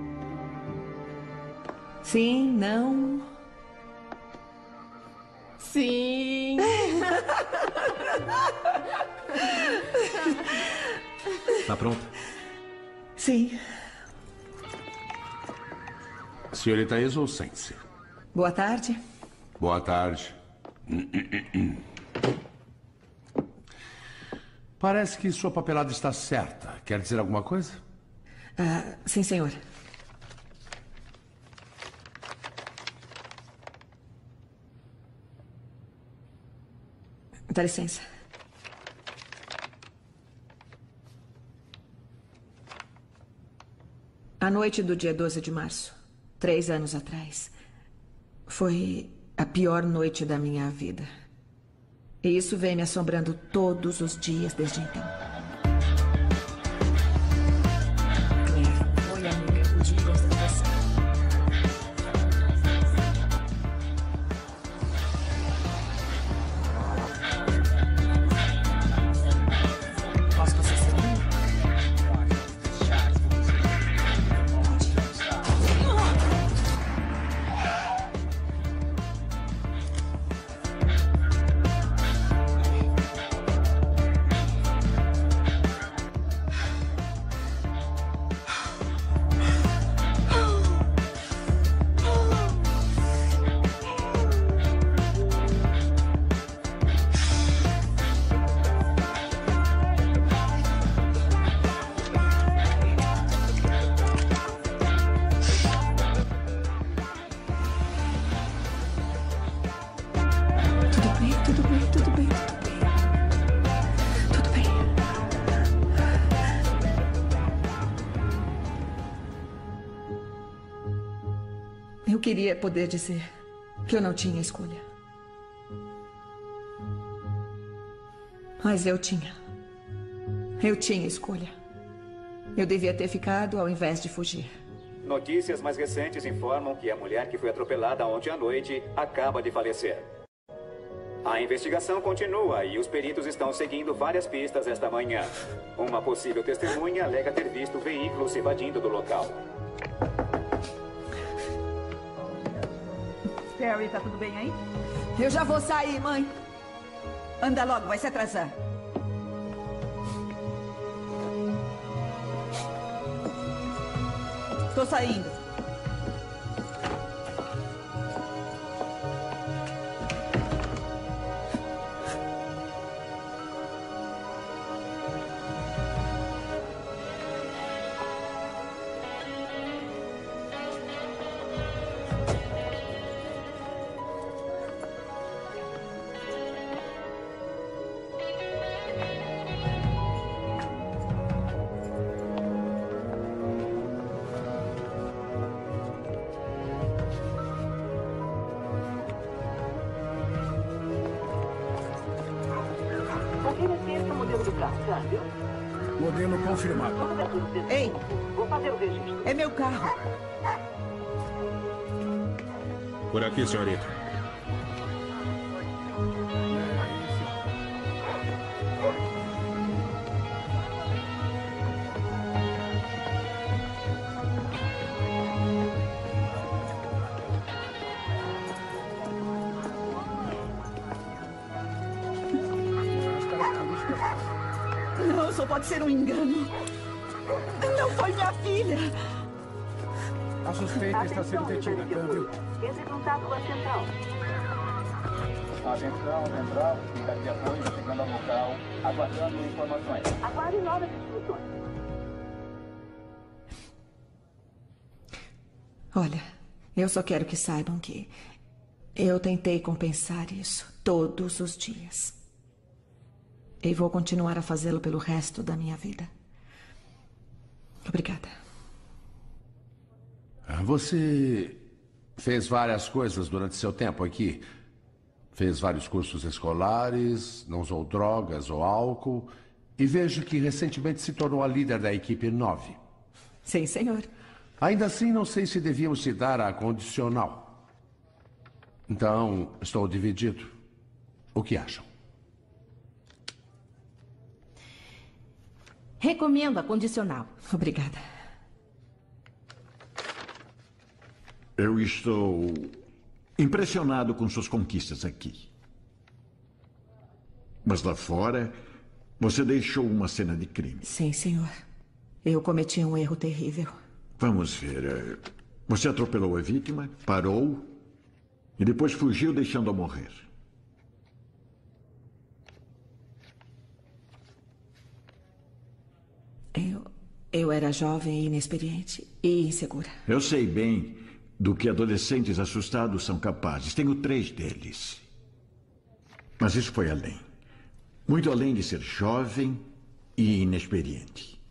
Sim, não. Sim. Tá pronta? Sim. Senhorita Hazel, sente-se. Boa tarde. Boa tarde. Parece que sua papelada está certa. Quer dizer alguma coisa? Sim, senhor. Dá licença. A noite do dia 12 de março, 3 anos atrás, foi a pior noite da minha vida. E isso vem me assombrando todos os dias desde então. Claire, oi, amiga. O dia gosta de você. Posso passar segundo? Eu queria poder dizer que eu não tinha escolha. Mas eu tinha. Eu tinha escolha. Eu devia ter ficado ao invés de fugir. Notícias mais recentes informam que a mulher que foi atropelada ontem à noite acaba de falecer. A investigação continua e os peritos estão seguindo várias pistas esta manhã. Uma possível testemunha alega ter visto o veículo se evadindo do local. Perry, tá tudo bem aí? Eu já vou sair, mãe. Anda logo, vai se atrasar. Estou saindo. Modelo confirmado. Ei! Vou fazer o registro. É meu carro. Por aqui, senhorita. Não, só pode ser um engano. Não foi minha filha. A suspeita está sendo detida, câmbio. Entre em contato com a central. Atenção, central. Fica de apoio, chegando ao local, aguardando informações. Aguarde novas instruções. Olha, eu só quero que saibam que eu tentei compensar isso todos os dias. E vou continuar a fazê-lo pelo resto da minha vida. Obrigada. Você fez várias coisas durante seu tempo aqui. Fez vários cursos escolares, não usou drogas ou álcool. E vejo que recentemente se tornou a líder da equipe 9. Sim, senhor. Ainda assim, não sei se devíamos te dar a condicional. Então, estou dividido. O que acham? Recomendo a condicional. Obrigada. Eu estou impressionado com suas conquistas aqui. Mas lá fora, você deixou uma cena de crime. Sim, senhor. Eu cometi um erro terrível. Vamos ver. Você atropelou a vítima, parou e depois fugiu deixando-a morrer. Eu era jovem, inexperiente e insegura. Eu sei bem do que adolescentes assustados são capazes. Tenho 3 deles. Mas isso foi além. Muito além de ser jovem e inexperiente.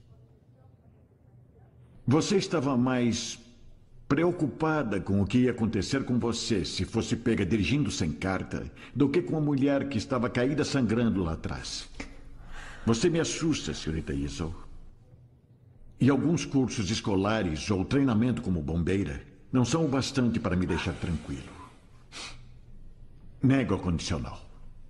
Você estava mais preocupada com o que ia acontecer com você se fosse pega dirigindo sem carta do que com a mulher que estava caída sangrando lá atrás. Você me assusta, senhorita Isel. E alguns cursos escolares ou treinamento como bombeira não são o bastante para me deixar tranquilo. Nego a condicional.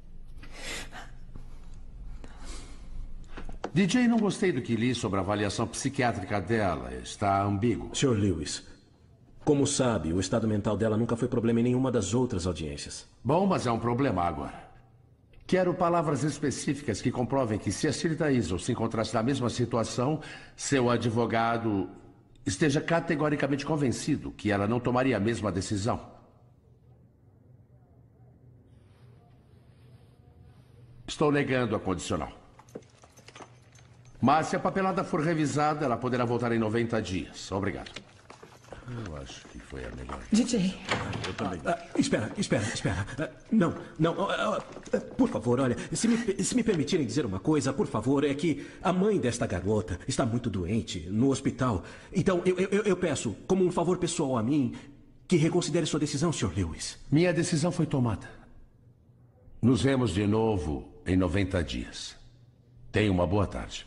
DJ, não gostei do que li sobre a avaliação psiquiátrica dela. Está ambíguo. Sr. Lewis, como sabe, o estado mental dela nunca foi problema em nenhuma das outras audiências. Bom, mas é um problema agora. Quero palavras específicas que comprovem que se a senhorita Isel se encontrasse na mesma situação, seu advogado esteja categoricamente convencido que ela não tomaria a mesma decisão. Estou negando a condicional. Mas se a papelada for revisada, ela poderá voltar em 90 dias. Obrigado. Eu acho que foi a melhor. DJ. Eu também. Espera. Não. Por favor, olha, se me permitirem dizer uma coisa, por favor, é que a mãe desta garota está muito doente, no hospital. Então, eu peço, como um favor pessoal a mim, que reconsidere sua decisão, Sr. Lewis. Minha decisão foi tomada. Nos vemos de novo em 90 dias. Tenha uma boa tarde.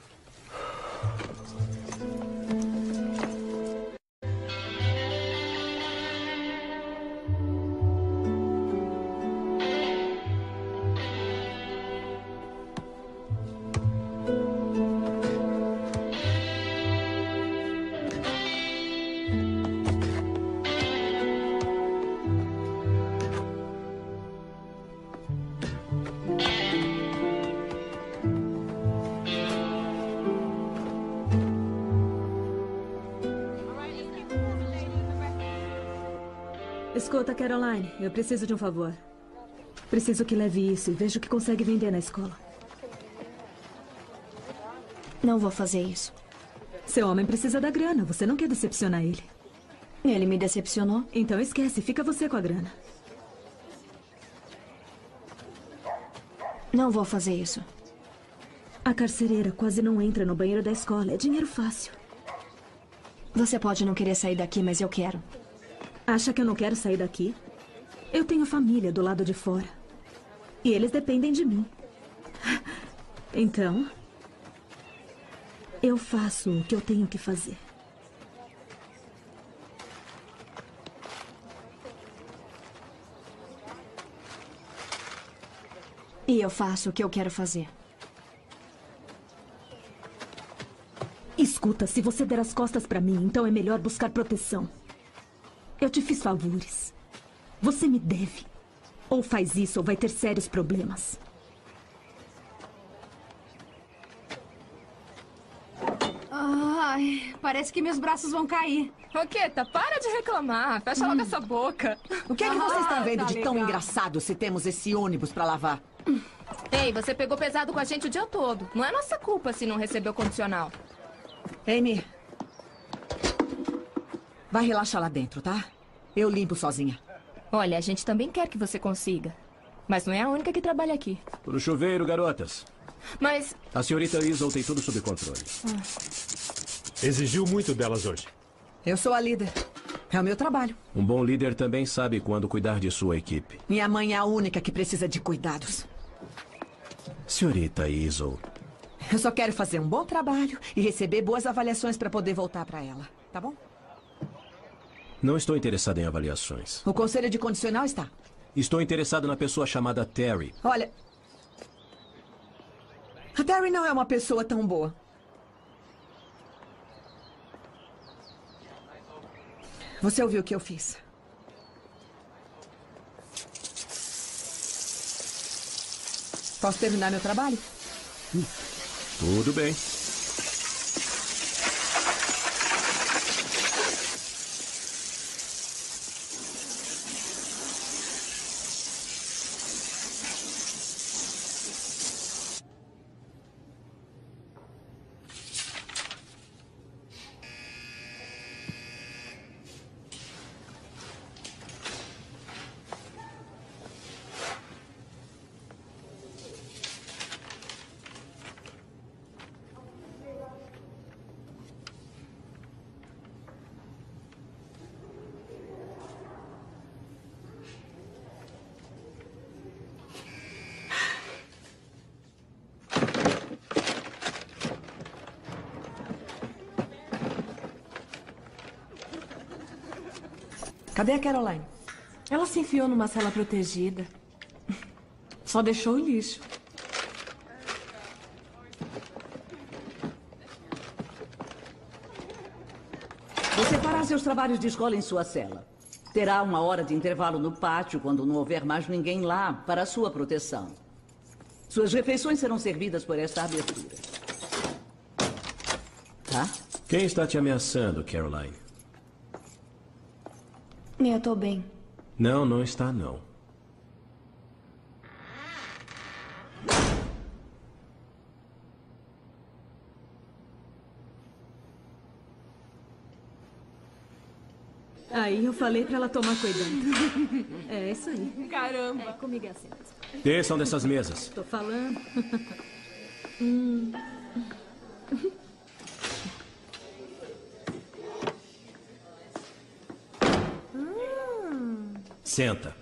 Escuta, Caroline, eu preciso de um favor. Preciso que leve isso e veja o que consegue vender na escola. Não vou fazer isso. Seu homem precisa da grana, você não quer decepcionar ele. Ele me decepcionou? Então esquece, fica você com a grana. Não vou fazer isso. A carcereira quase não entra no banheiro da escola, é dinheiro fácil. Você pode não querer sair daqui, mas eu quero. Acha que eu não quero sair daqui? Eu tenho família do lado de fora. E eles dependem de mim. Então, eu faço o que eu tenho que fazer. E eu faço o que eu quero fazer. Escuta, se você der as costas pra mim, então é melhor buscar proteção. Eu te fiz favores. Você me deve. Ou faz isso ou vai ter sérios problemas. Ai, parece que meus braços vão cair. Roqueta, para de reclamar. Fecha logo essa boca. O que é que vocês estão vendo de tão legal. engraçado se temos esse ônibus pra lavar? Ei, você pegou pesado com a gente o dia todo. Não é nossa culpa se não recebeu condicional. Amy, vai relaxar lá dentro, tá? Eu limpo sozinha. Olha, a gente também quer que você consiga. Mas não é a única que trabalha aqui. Pro chuveiro, garotas. Mas... A senhorita Isel tem tudo sob controle. Exigiu muito delas hoje. Eu sou a líder. É o meu trabalho. Um bom líder também sabe quando cuidar de sua equipe. Minha mãe é a única que precisa de cuidados. Senhorita Isel. Eu só quero fazer um bom trabalho e receber boas avaliações para poder voltar para ela, tá bom? Não estou interessado em avaliações. O conselho de condicional está. Estou interessado na pessoa chamada Terry. Olha, a Terry não é uma pessoa tão boa. Você ouviu o que eu fiz? Posso terminar meu trabalho? Tudo bem. Cadê a Caroline? Ela se enfiou numa cela protegida. Só deixou o lixo. Você fará seus trabalhos de escola em sua cela. Terá 1 hora de intervalo no pátio quando não houver mais ninguém lá para sua proteção. Suas refeições serão servidas por esta abertura. Tá? Quem está te ameaçando, Caroline? Eu tô bem. Não, não está, não. Aí eu falei pra ela tomar cuidado. É isso aí. Caramba. É, comigo é assim. Desçam dessas mesas. Tô falando. Senta.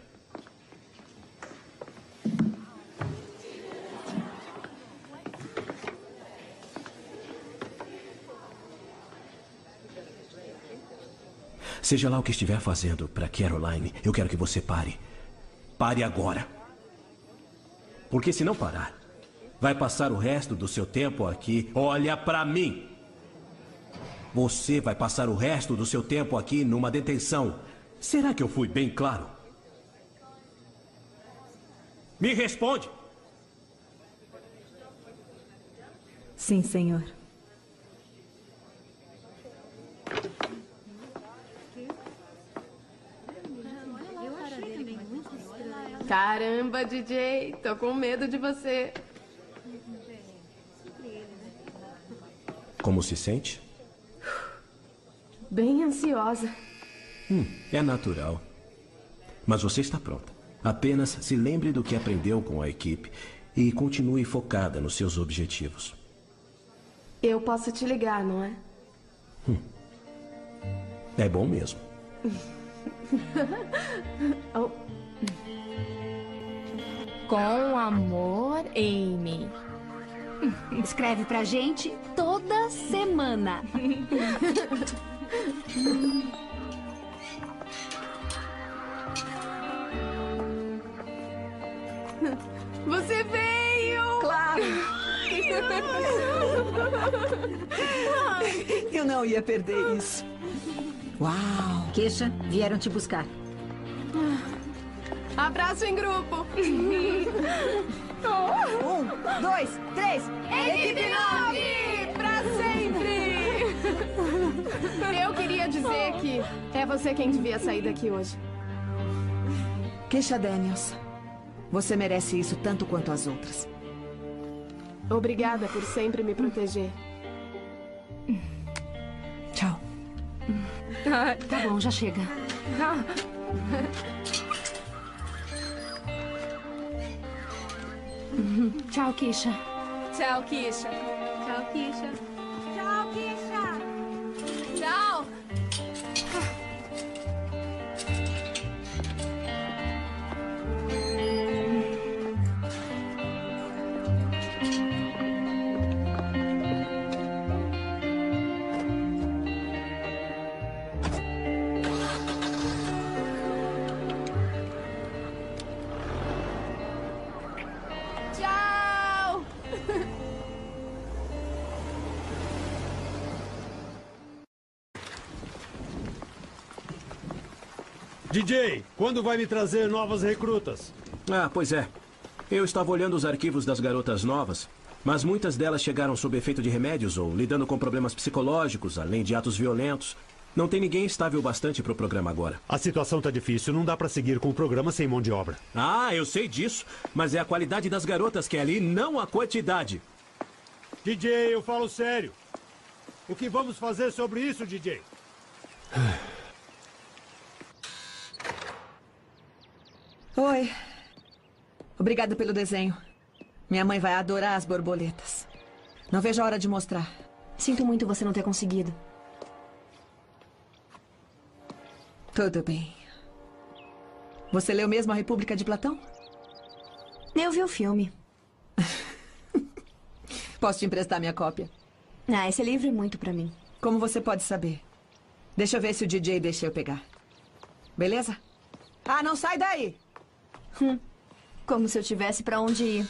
Seja lá o que estiver fazendo para Caroline, eu quero que você pare. Pare agora. Porque se não parar, vai passar o resto do seu tempo aqui. Olha para mim. Você vai passar o resto do seu tempo aqui numa detenção. Será que eu fui bem claro? Me responde. Sim, senhor. Caramba, DJ, tô com medo de você. Como se sente? Bem ansiosa. É natural. Mas você está pronta. Apenas se lembre do que aprendeu com a equipe e continue focada nos seus objetivos. Eu posso te ligar, não é? É bom mesmo. Oh. Com amor, Amy. Escreve pra gente toda semana. Você veio! Claro! Eu não ia perder isso. Uau! Keisha, vieram te buscar. Abraço em grupo! 1, 2, 3. Equipe 9! Pra sempre! Eu queria dizer que é você quem devia sair daqui hoje. Keisha Daniels, você merece isso tanto quanto as outras. Obrigada por sempre me proteger. Tchau. Tá bom, já chega. Tchau, Keisha. Tchau, Keisha. Tchau, Keisha. Tchau, Keisha. Tchau. Tchau. DJ, quando vai me trazer novas recrutas? Ah, pois é. Eu estava olhando os arquivos das garotas novas, mas muitas delas chegaram sob efeito de remédios ou lidando com problemas psicológicos, além de atos violentos. Não tem ninguém estável bastante para o programa agora. A situação tá difícil. Não dá para seguir com o programa sem mão de obra. Ah, eu sei disso. Mas é a qualidade das garotas, Kelly, não a quantidade. DJ, eu falo sério. O que vamos fazer sobre isso, DJ? Oi. Obrigada pelo desenho. Minha mãe vai adorar as borboletas. Não vejo a hora de mostrar. Sinto muito você não ter conseguido. Tudo bem. Você leu mesmo A República de Platão? Eu vi o filme. Posso te emprestar minha cópia? Ah, esse livro é muito pra mim. Como você pode saber? Deixa eu ver se o DJ deixa eu pegar. Beleza? Ah, não sai daí! Como se eu tivesse pra onde ir.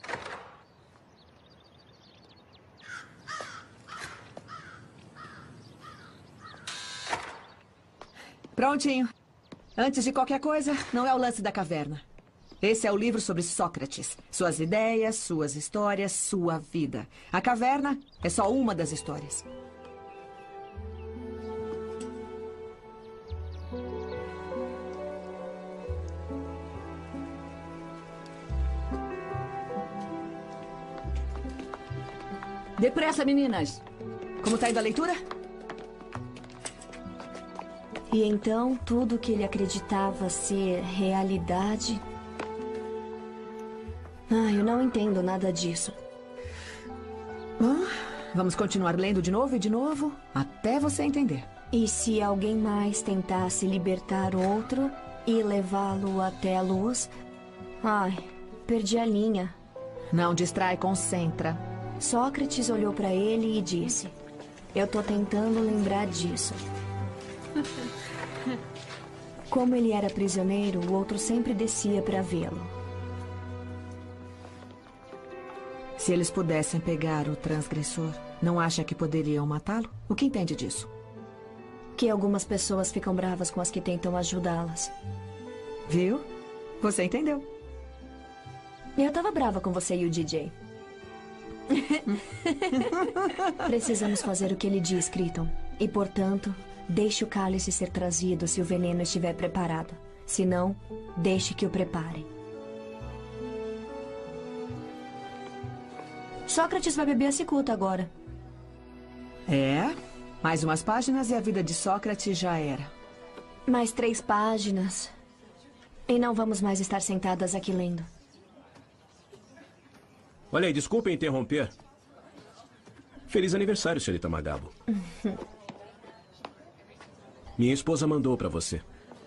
Prontinho. Antes de qualquer coisa, não é o lance da caverna. Esse é o livro sobre Sócrates. Suas ideias, suas histórias, sua vida. A caverna é só uma das histórias. Depressa, meninas. Como tá indo a leitura? E então, tudo que ele acreditava ser realidade... eu não entendo nada disso. Vamos continuar lendo de novo e de novo, até você entender. E se alguém mais tentasse libertar outro e levá-lo até a luz? Perdi a linha. Não distrai, concentra. Sócrates olhou para ele e disse: eu tô tentando lembrar disso. Como ele era prisioneiro, o outro sempre descia para vê-lo. Se eles pudessem pegar o transgressor, não acha que poderiam matá-lo? O que entende disso? Que algumas pessoas ficam bravas com as que tentam ajudá-las. Viu? Você entendeu. Eu tava brava com você e o DJ. Precisamos fazer o que ele diz, Crichton. E, portanto, deixe o cálice ser trazido se o veneno estiver preparado. Se não, deixe que o preparem. Sócrates vai beber a cicuta agora. Mais umas páginas e a vida de Sócrates já era. Mais 3 páginas. E não vamos mais estar sentadas aqui lendo. Olha aí, desculpe interromper. Feliz aniversário, senhorita Magabo. Minha esposa mandou para você.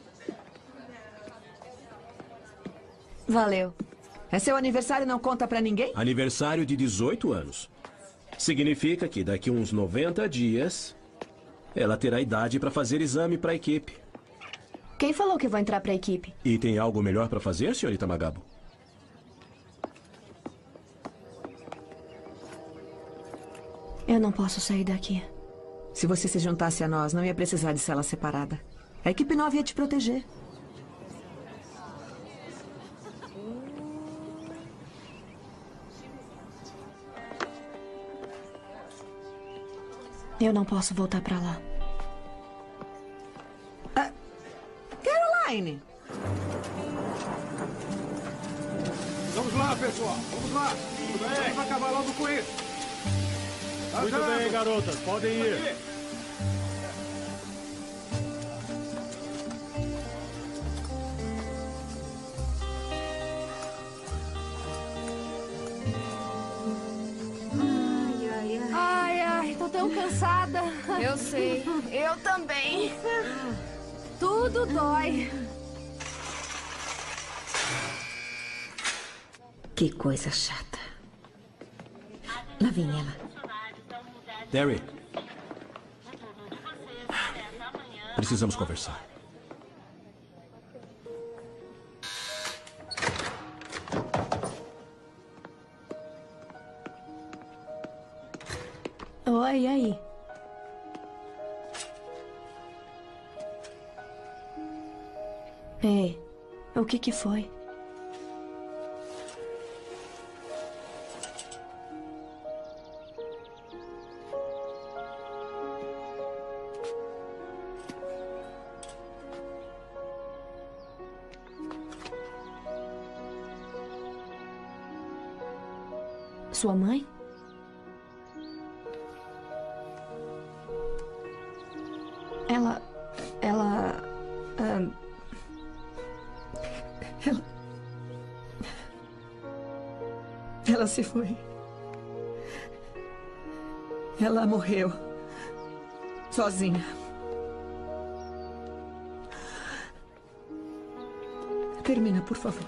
Valeu. É seu aniversário e não conta pra ninguém? Aniversário de 18 anos. Significa que daqui uns 90 dias, ela terá idade para fazer exame para a equipe. Quem falou que vou entrar para a equipe? E tem algo melhor para fazer, senhorita Magabo? Eu não posso sair daqui. Se você se juntasse a nós, não ia precisar de cela separada. A equipe nova ia te proteger. Eu não posso voltar pra lá. Caroline! Vamos lá, pessoal. Vamos lá. Tudo bem? Vai acabar logo com isso. Muito bem, garotas. Podem ir. Tô tão cansada. Eu sei. Eu também. Tudo dói. Que coisa chata. Lá vem ela. Terry. Precisamos conversar. Oi, e aí? Ei, o que foi? Sua mãe? Ela se foi. Ela morreu. Sozinha. Termina, por favor.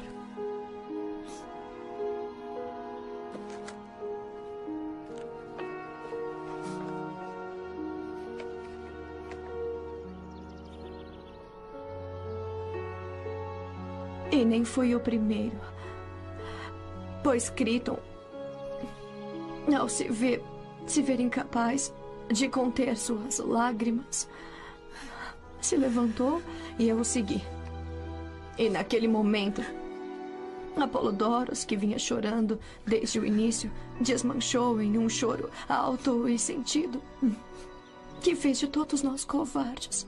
E nem foi o primeiro. Pois Crichton, ao se ver incapaz de conter suas lágrimas, se levantou e eu o segui. E naquele momento, Apollodoros, que vinha chorando desde o início, desmanchou em um choro alto e sentido, que fez de todos nós covardes.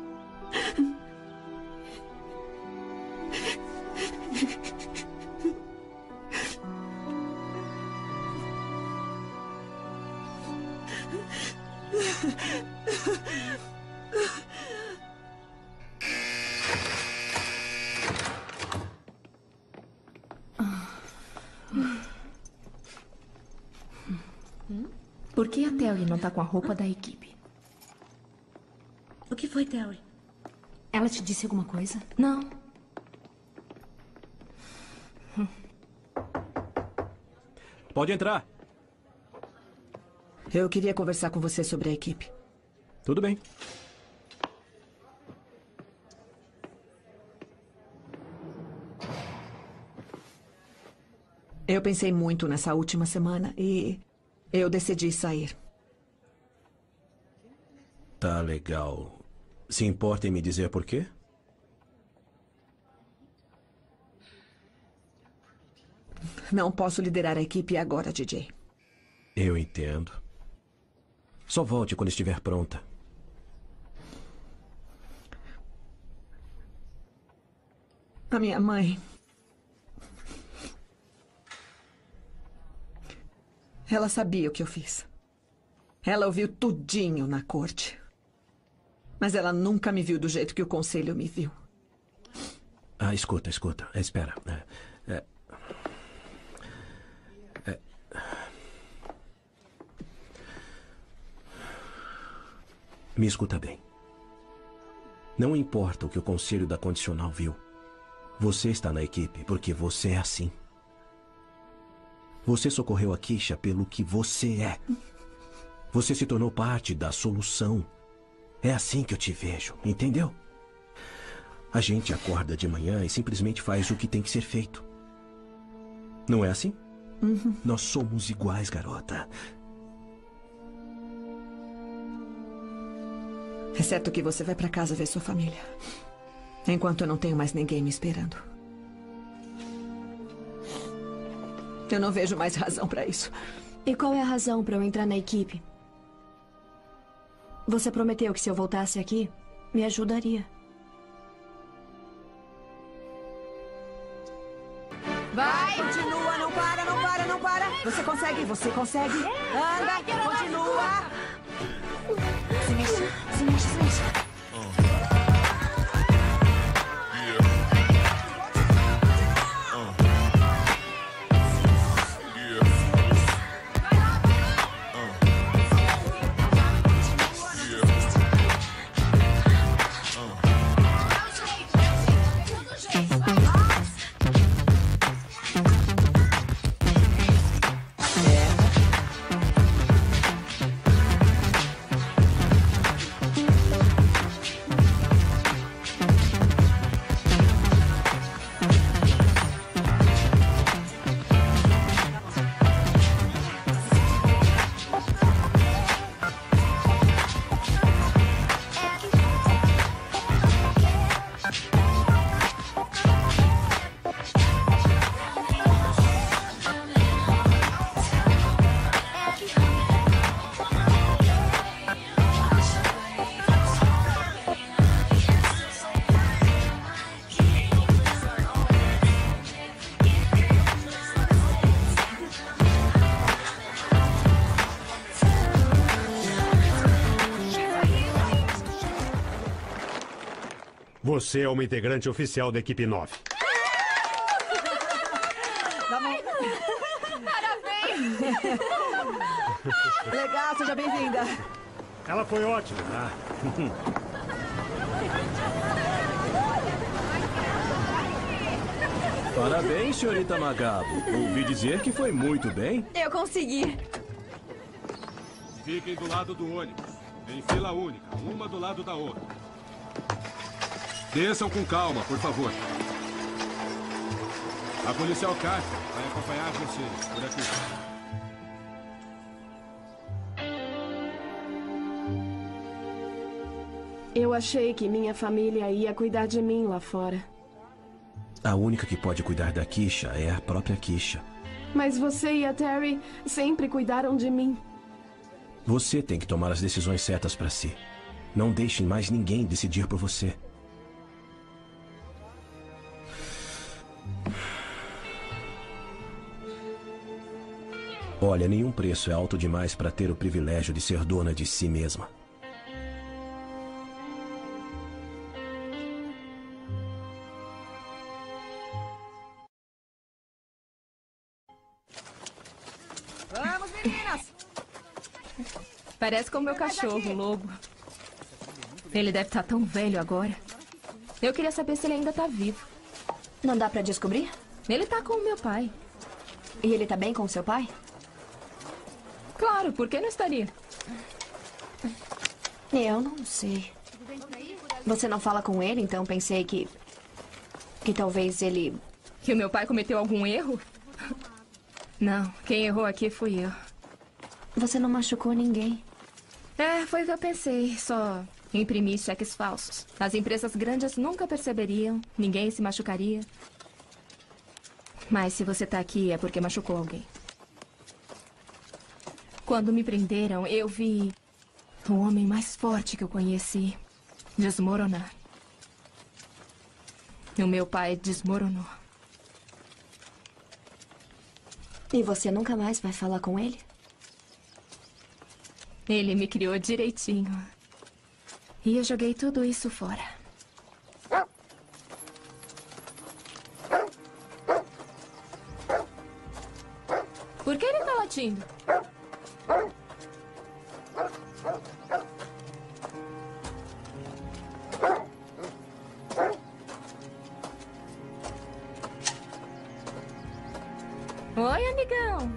Por que a Terry não tá com a roupa da equipe? O que foi, Terry? Ela te disse alguma coisa? Não. Pode entrar. Eu queria conversar com você sobre a equipe. Tudo bem. Eu pensei muito nessa última semana e eu decidi sair. Tá legal. Se importa em me dizer por quê? Não posso liderar a equipe agora, DJ. Eu entendo. Só volte quando estiver pronta. A minha mãe... Ela sabia o que eu fiz. Ela ouviu tudinho na corte. Mas ela nunca me viu do jeito que o conselho me viu. Ah, escuta. Espera. Me escuta bem. Não importa o que o conselho da condicional viu. Você está na equipe porque você é assim. Você socorreu a Keisha pelo que você é. Você se tornou parte da solução. É assim que eu te vejo, entendeu? A gente acorda de manhã e simplesmente faz o que tem que ser feito. Não é assim? Uhum. Nós somos iguais, garota. Exceto que você vai pra casa ver sua família. Enquanto eu não tenho mais ninguém me esperando. Eu não vejo mais razão pra isso. E qual é a razão pra eu entrar na equipe? Você prometeu que se eu voltasse aqui, me ajudaria. Vai! Continua, não para. Você consegue. Anda, continua. Se mexe. Você é uma integrante oficial da equipe 9. Parabéns! Legal, seja bem-vinda. Ela foi ótima. Parabéns, senhorita Magabu. Ouvi dizer que foi muito bem. Eu consegui. Fiquem do lado do ônibus. Em fila única, uma do lado da outra. Desçam com calma, por favor. A policial Carter vai acompanhar vocês por aqui. Eu achei que minha família ia cuidar de mim lá fora. A única que pode cuidar da Keisha é a própria Keisha. Mas você e a Terry sempre cuidaram de mim. Você tem que tomar as decisões certas para si. Não deixe mais ninguém decidir por você. Olha, nenhum preço é alto demais para ter o privilégio de ser dona de si mesma. Vamos, meninas! Parece com o meu cachorro, o Lobo. Ele deve estar tão velho agora. Eu queria saber se ele ainda está vivo. Não dá pra descobrir? Ele está com o meu pai. E ele tá bem com o seu pai? Claro, por que não estaria? Eu não sei. Você não fala com ele, então pensei que talvez ele... Que o meu pai cometeu algum erro? Não, quem errou aqui fui eu. Você não machucou ninguém. É, foi o que eu pensei. Só imprimir cheques falsos. As empresas grandes nunca perceberiam. Ninguém se machucaria. Mas se você tá aqui é porque machucou alguém. Quando me prenderam, eu vi o homem mais forte que eu conheci desmoronar. O meu pai desmoronou. E você nunca mais vai falar com ele? Ele me criou direitinho. E eu joguei tudo isso fora. Por que ele tá latindo? Oi, amigão.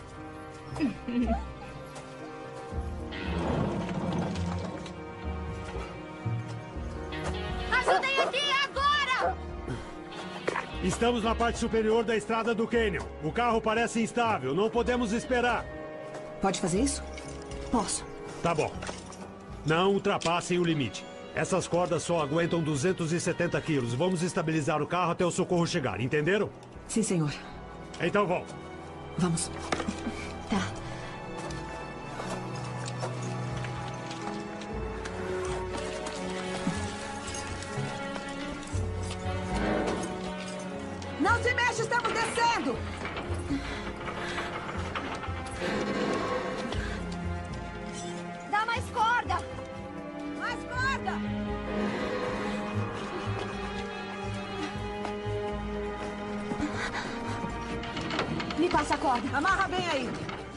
Ajudem aqui agora! Estamos na parte superior da estrada do Canyon. O carro parece instável. Não podemos esperar. Pode fazer isso? Posso. Tá bom. Não ultrapassem o limite. Essas cordas só aguentam 270 quilos. Vamos estabilizar o carro até o socorro chegar. Entenderam? Sim, senhor. Então vão. Vamos. Tá. Não se mexe, estamos descendo! Dá mais corda! Mais corda! Me passa a corda. Amarra bem aí.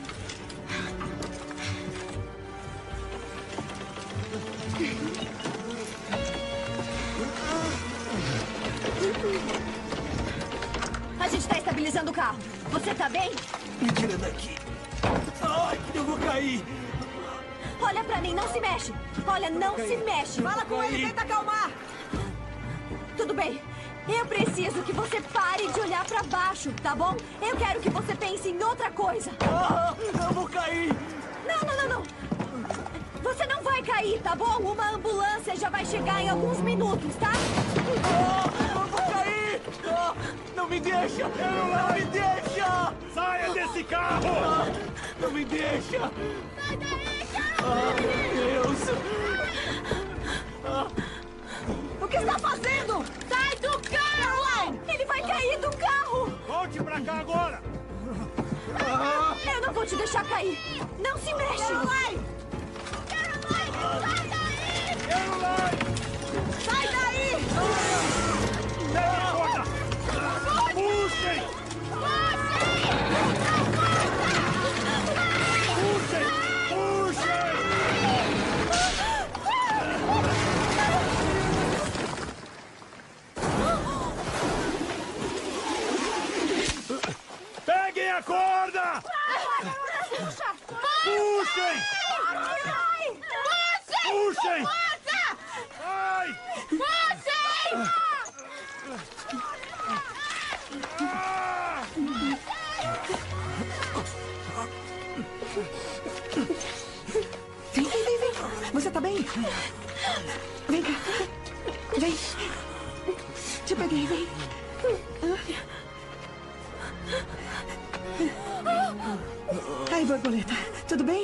A gente tá estabilizando o carro. Você tá bem? Me tira daqui. Ai, eu vou cair. Olha pra mim, não se mexe. Olha, não se mexe. Fala com ele, tenta acalmar. Tudo bem. Eu preciso que você pare de olhar pra baixo, tá bom? Eu quero que você pense em outra coisa. Eu vou cair. Não. Você não vai cair, tá bom? Uma ambulância já vai chegar em alguns minutos, tá? Eu vou cair. Não me deixa. Não me deixa. Saia desse carro. Não me deixa. Sai daí, cara! Meu Deus. O que está fazendo? Sai do carro! Ele vai cair do carro! Volte pra cá agora! Eu não vou te deixar cair! Não se mexe! Caroline! Caroline, sai daí! Caroline! Sai daí! Puxem! Puxem! Ai! Vem, vem, vem, vem. Você tá bem? Vem cá. Vem. Te peguei, vem. Ai, borboleta. Tudo bem?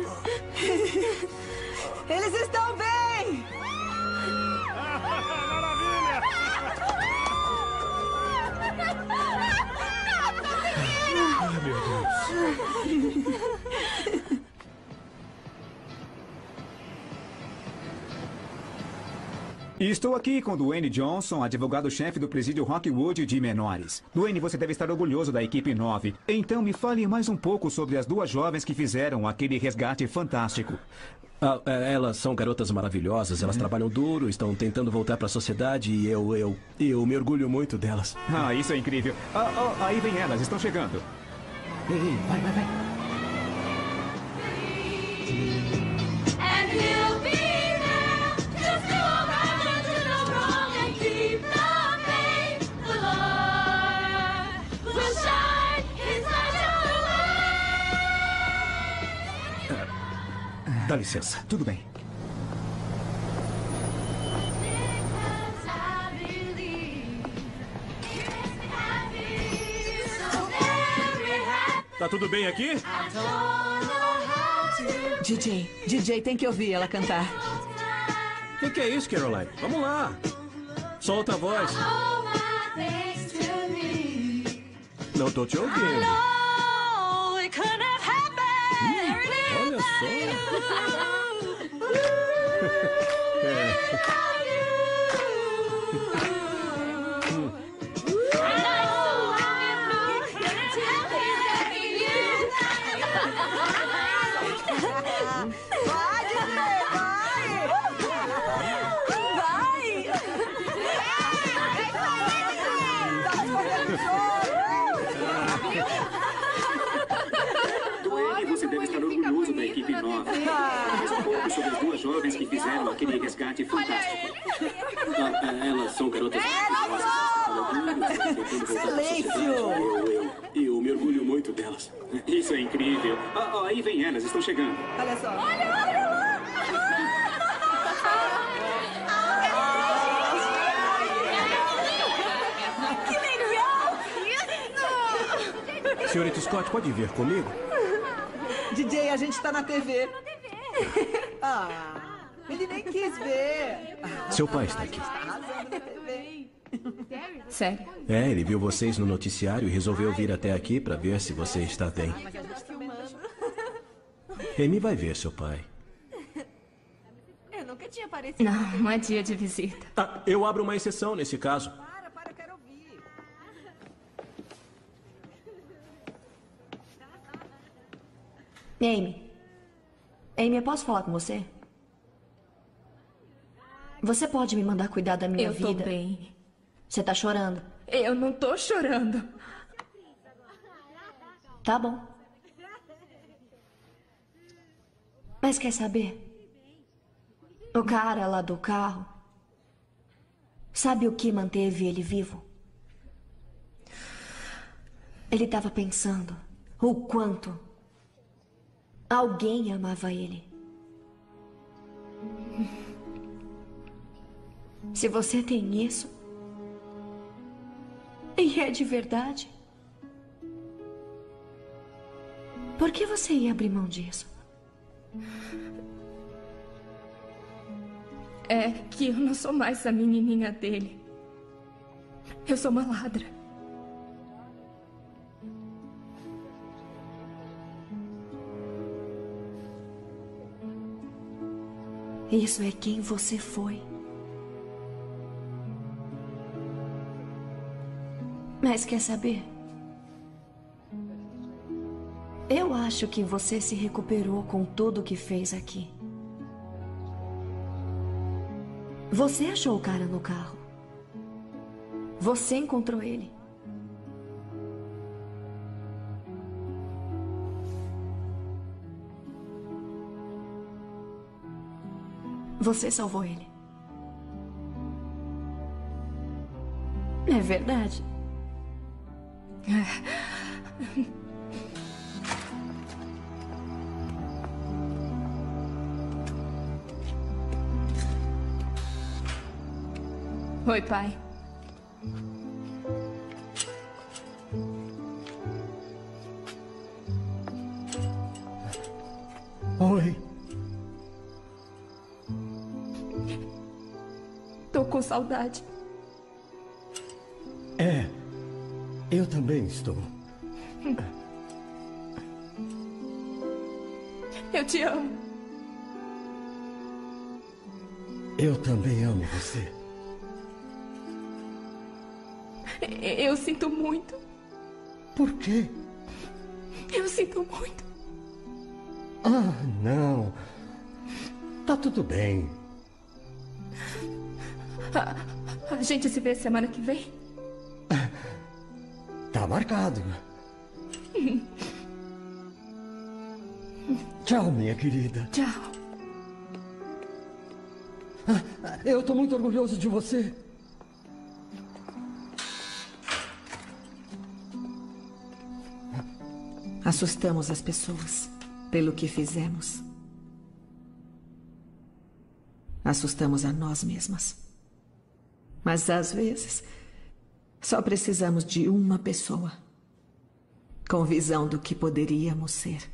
Eles estão bem! Maravilha! Ai, meu Deus. Estou aqui com Dwayne Johnson, advogado-chefe do presídio Rockwood de menores. Dwayne, você deve estar orgulhoso da equipe 9. Então me fale mais um pouco sobre as duas jovens que fizeram aquele resgate fantástico. Elas são garotas maravilhosas, elas trabalham duro, estão tentando voltar para a sociedade e eu me orgulho muito delas. Ah, isso é incrível. Aí vem elas, estão chegando. Ei, vai, vai, vai. And he'll be there just to around and to the wrong and keep the faith. The Lord will shine his light your way. Dá licença. Tudo bem. Tá tudo bem aqui? DJ, tem que ouvir ela cantar. O que é isso, Caroline? Vamos lá. Solta a voz. Não tô te ouvindo. Olha só. Vai, DJ, Dwayne, você deve estar orgulhoso da equipe 9. Mais um pouco sobre as duas jovens que fizeram aquele resgate fantástico. Elas são garotas maravilhosas. Silêncio! Eu me orgulho muito delas. Isso é incrível. Aí vem elas, estão chegando. Olha só. Olha lá! Que legal! Senhorita Scott, pode vir comigo? DJ, a gente tá na TV. Ele nem quis ver. Seu pai está aqui. Arrasando na TV. Sério? Ele viu vocês no noticiário e resolveu vir até aqui para ver se você está bem. Amy vai ver seu pai. Eu nunca tinha aparecido. Não é dia de visita. Eu abro uma exceção nesse caso. Para, quero ouvir. Amy, eu posso falar com você? Você pode me mandar cuidar da minha vida? Eu tô bem. Você tá chorando? Eu não tô chorando. Tá bom. Mas quer saber? O cara lá do carro, sabe o que manteve ele vivo? Ele estava pensando o quanto alguém amava ele. Se você tem isso, e é de verdade, por que você ia abrir mão disso? É que eu não sou mais a menininha dele. Eu sou uma ladra. Isso é quem você foi. Mas quer saber? Eu acho que você se recuperou com tudo que fez aqui. Você achou o cara no carro. Você encontrou ele. Você salvou ele. É verdade. Oi, pai. Oi. Tô com saudade. É, eu também estou. Eu te amo. Eu também amo você. Eu sinto muito. Por quê? Eu sinto muito. Ah, não. Tá tudo bem. A gente se vê semana que vem? Tá marcado. Tchau, minha querida. Tchau. Eu tô muito orgulhoso de você. Assustamos as pessoas pelo que fizemos. Assustamos a nós mesmas. Mas às vezes, só precisamos de uma pessoa com visão do que poderíamos ser.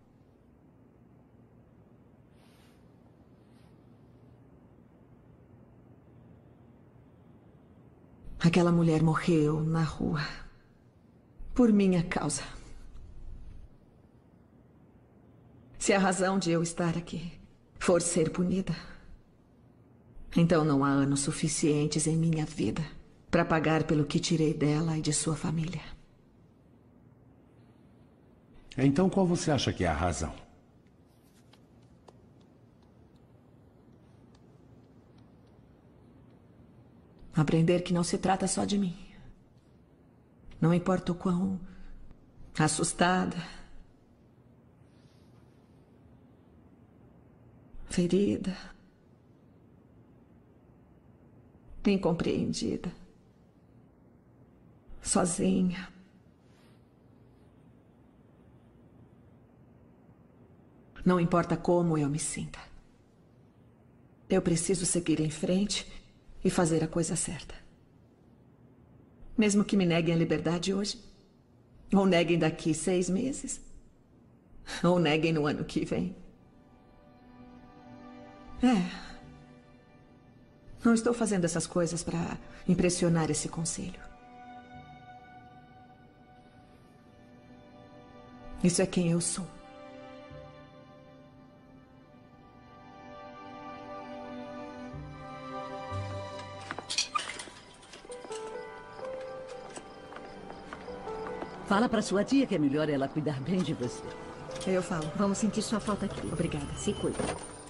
Aquela mulher morreu na rua por minha causa. Se a razão de eu estar aqui for ser punida, então não há anos suficientes em minha vida para pagar pelo que tirei dela e de sua família. Então qual você acha que é a razão? Aprender que não se trata só de mim. Não importa o quão assustada, ferida, incompreendida, sozinha. Não importa como eu me sinta. Eu preciso seguir em frente e fazer a coisa certa. Mesmo que me neguem a liberdade hoje, ou neguem daqui 6 meses, ou neguem no ano que vem. Não estou fazendo essas coisas para impressionar esse conselho. Isso é quem eu sou. Fala pra sua tia que é melhor ela cuidar bem de você. Eu falo. Vamos sentir sua falta aqui. Obrigada. Se cuida.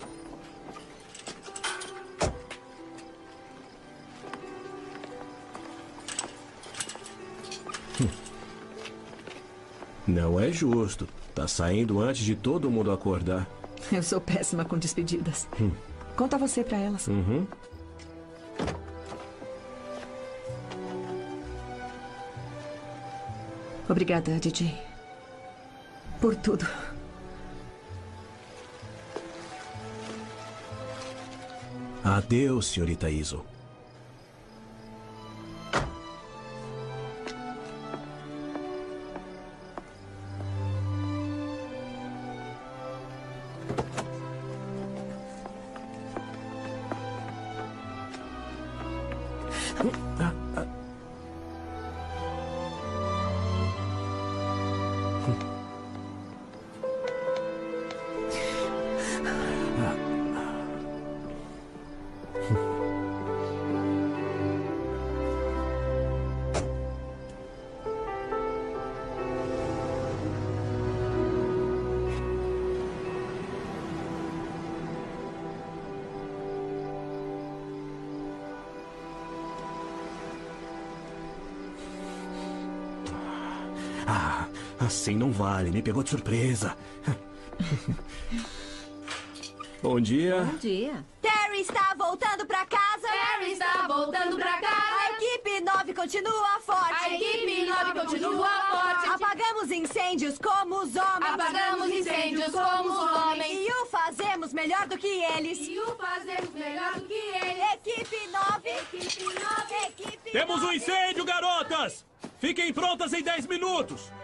Não é justo. Tá saindo antes de todo mundo acordar. Eu sou péssima com despedidas. Conta você pra elas. Uhum. Obrigada, DJ. Por tudo. Adeus, senhorita Iso. Assim não vale, me pegou de surpresa. Bom dia. Bom dia. Terry! Harry está voltando pra casa. Harry está voltando pra casa. A equipe 9 continua forte. A equipe 9 continua forte. Apagamos incêndios como os homens. Apagamos incêndios como os homens. E o fazemos melhor do que eles. E o fazemos melhor do que eles. Equipe 9. Equipe 9. Equipe Temos 9. um incêndio, garotas! Fiquem prontas em 10 minutos!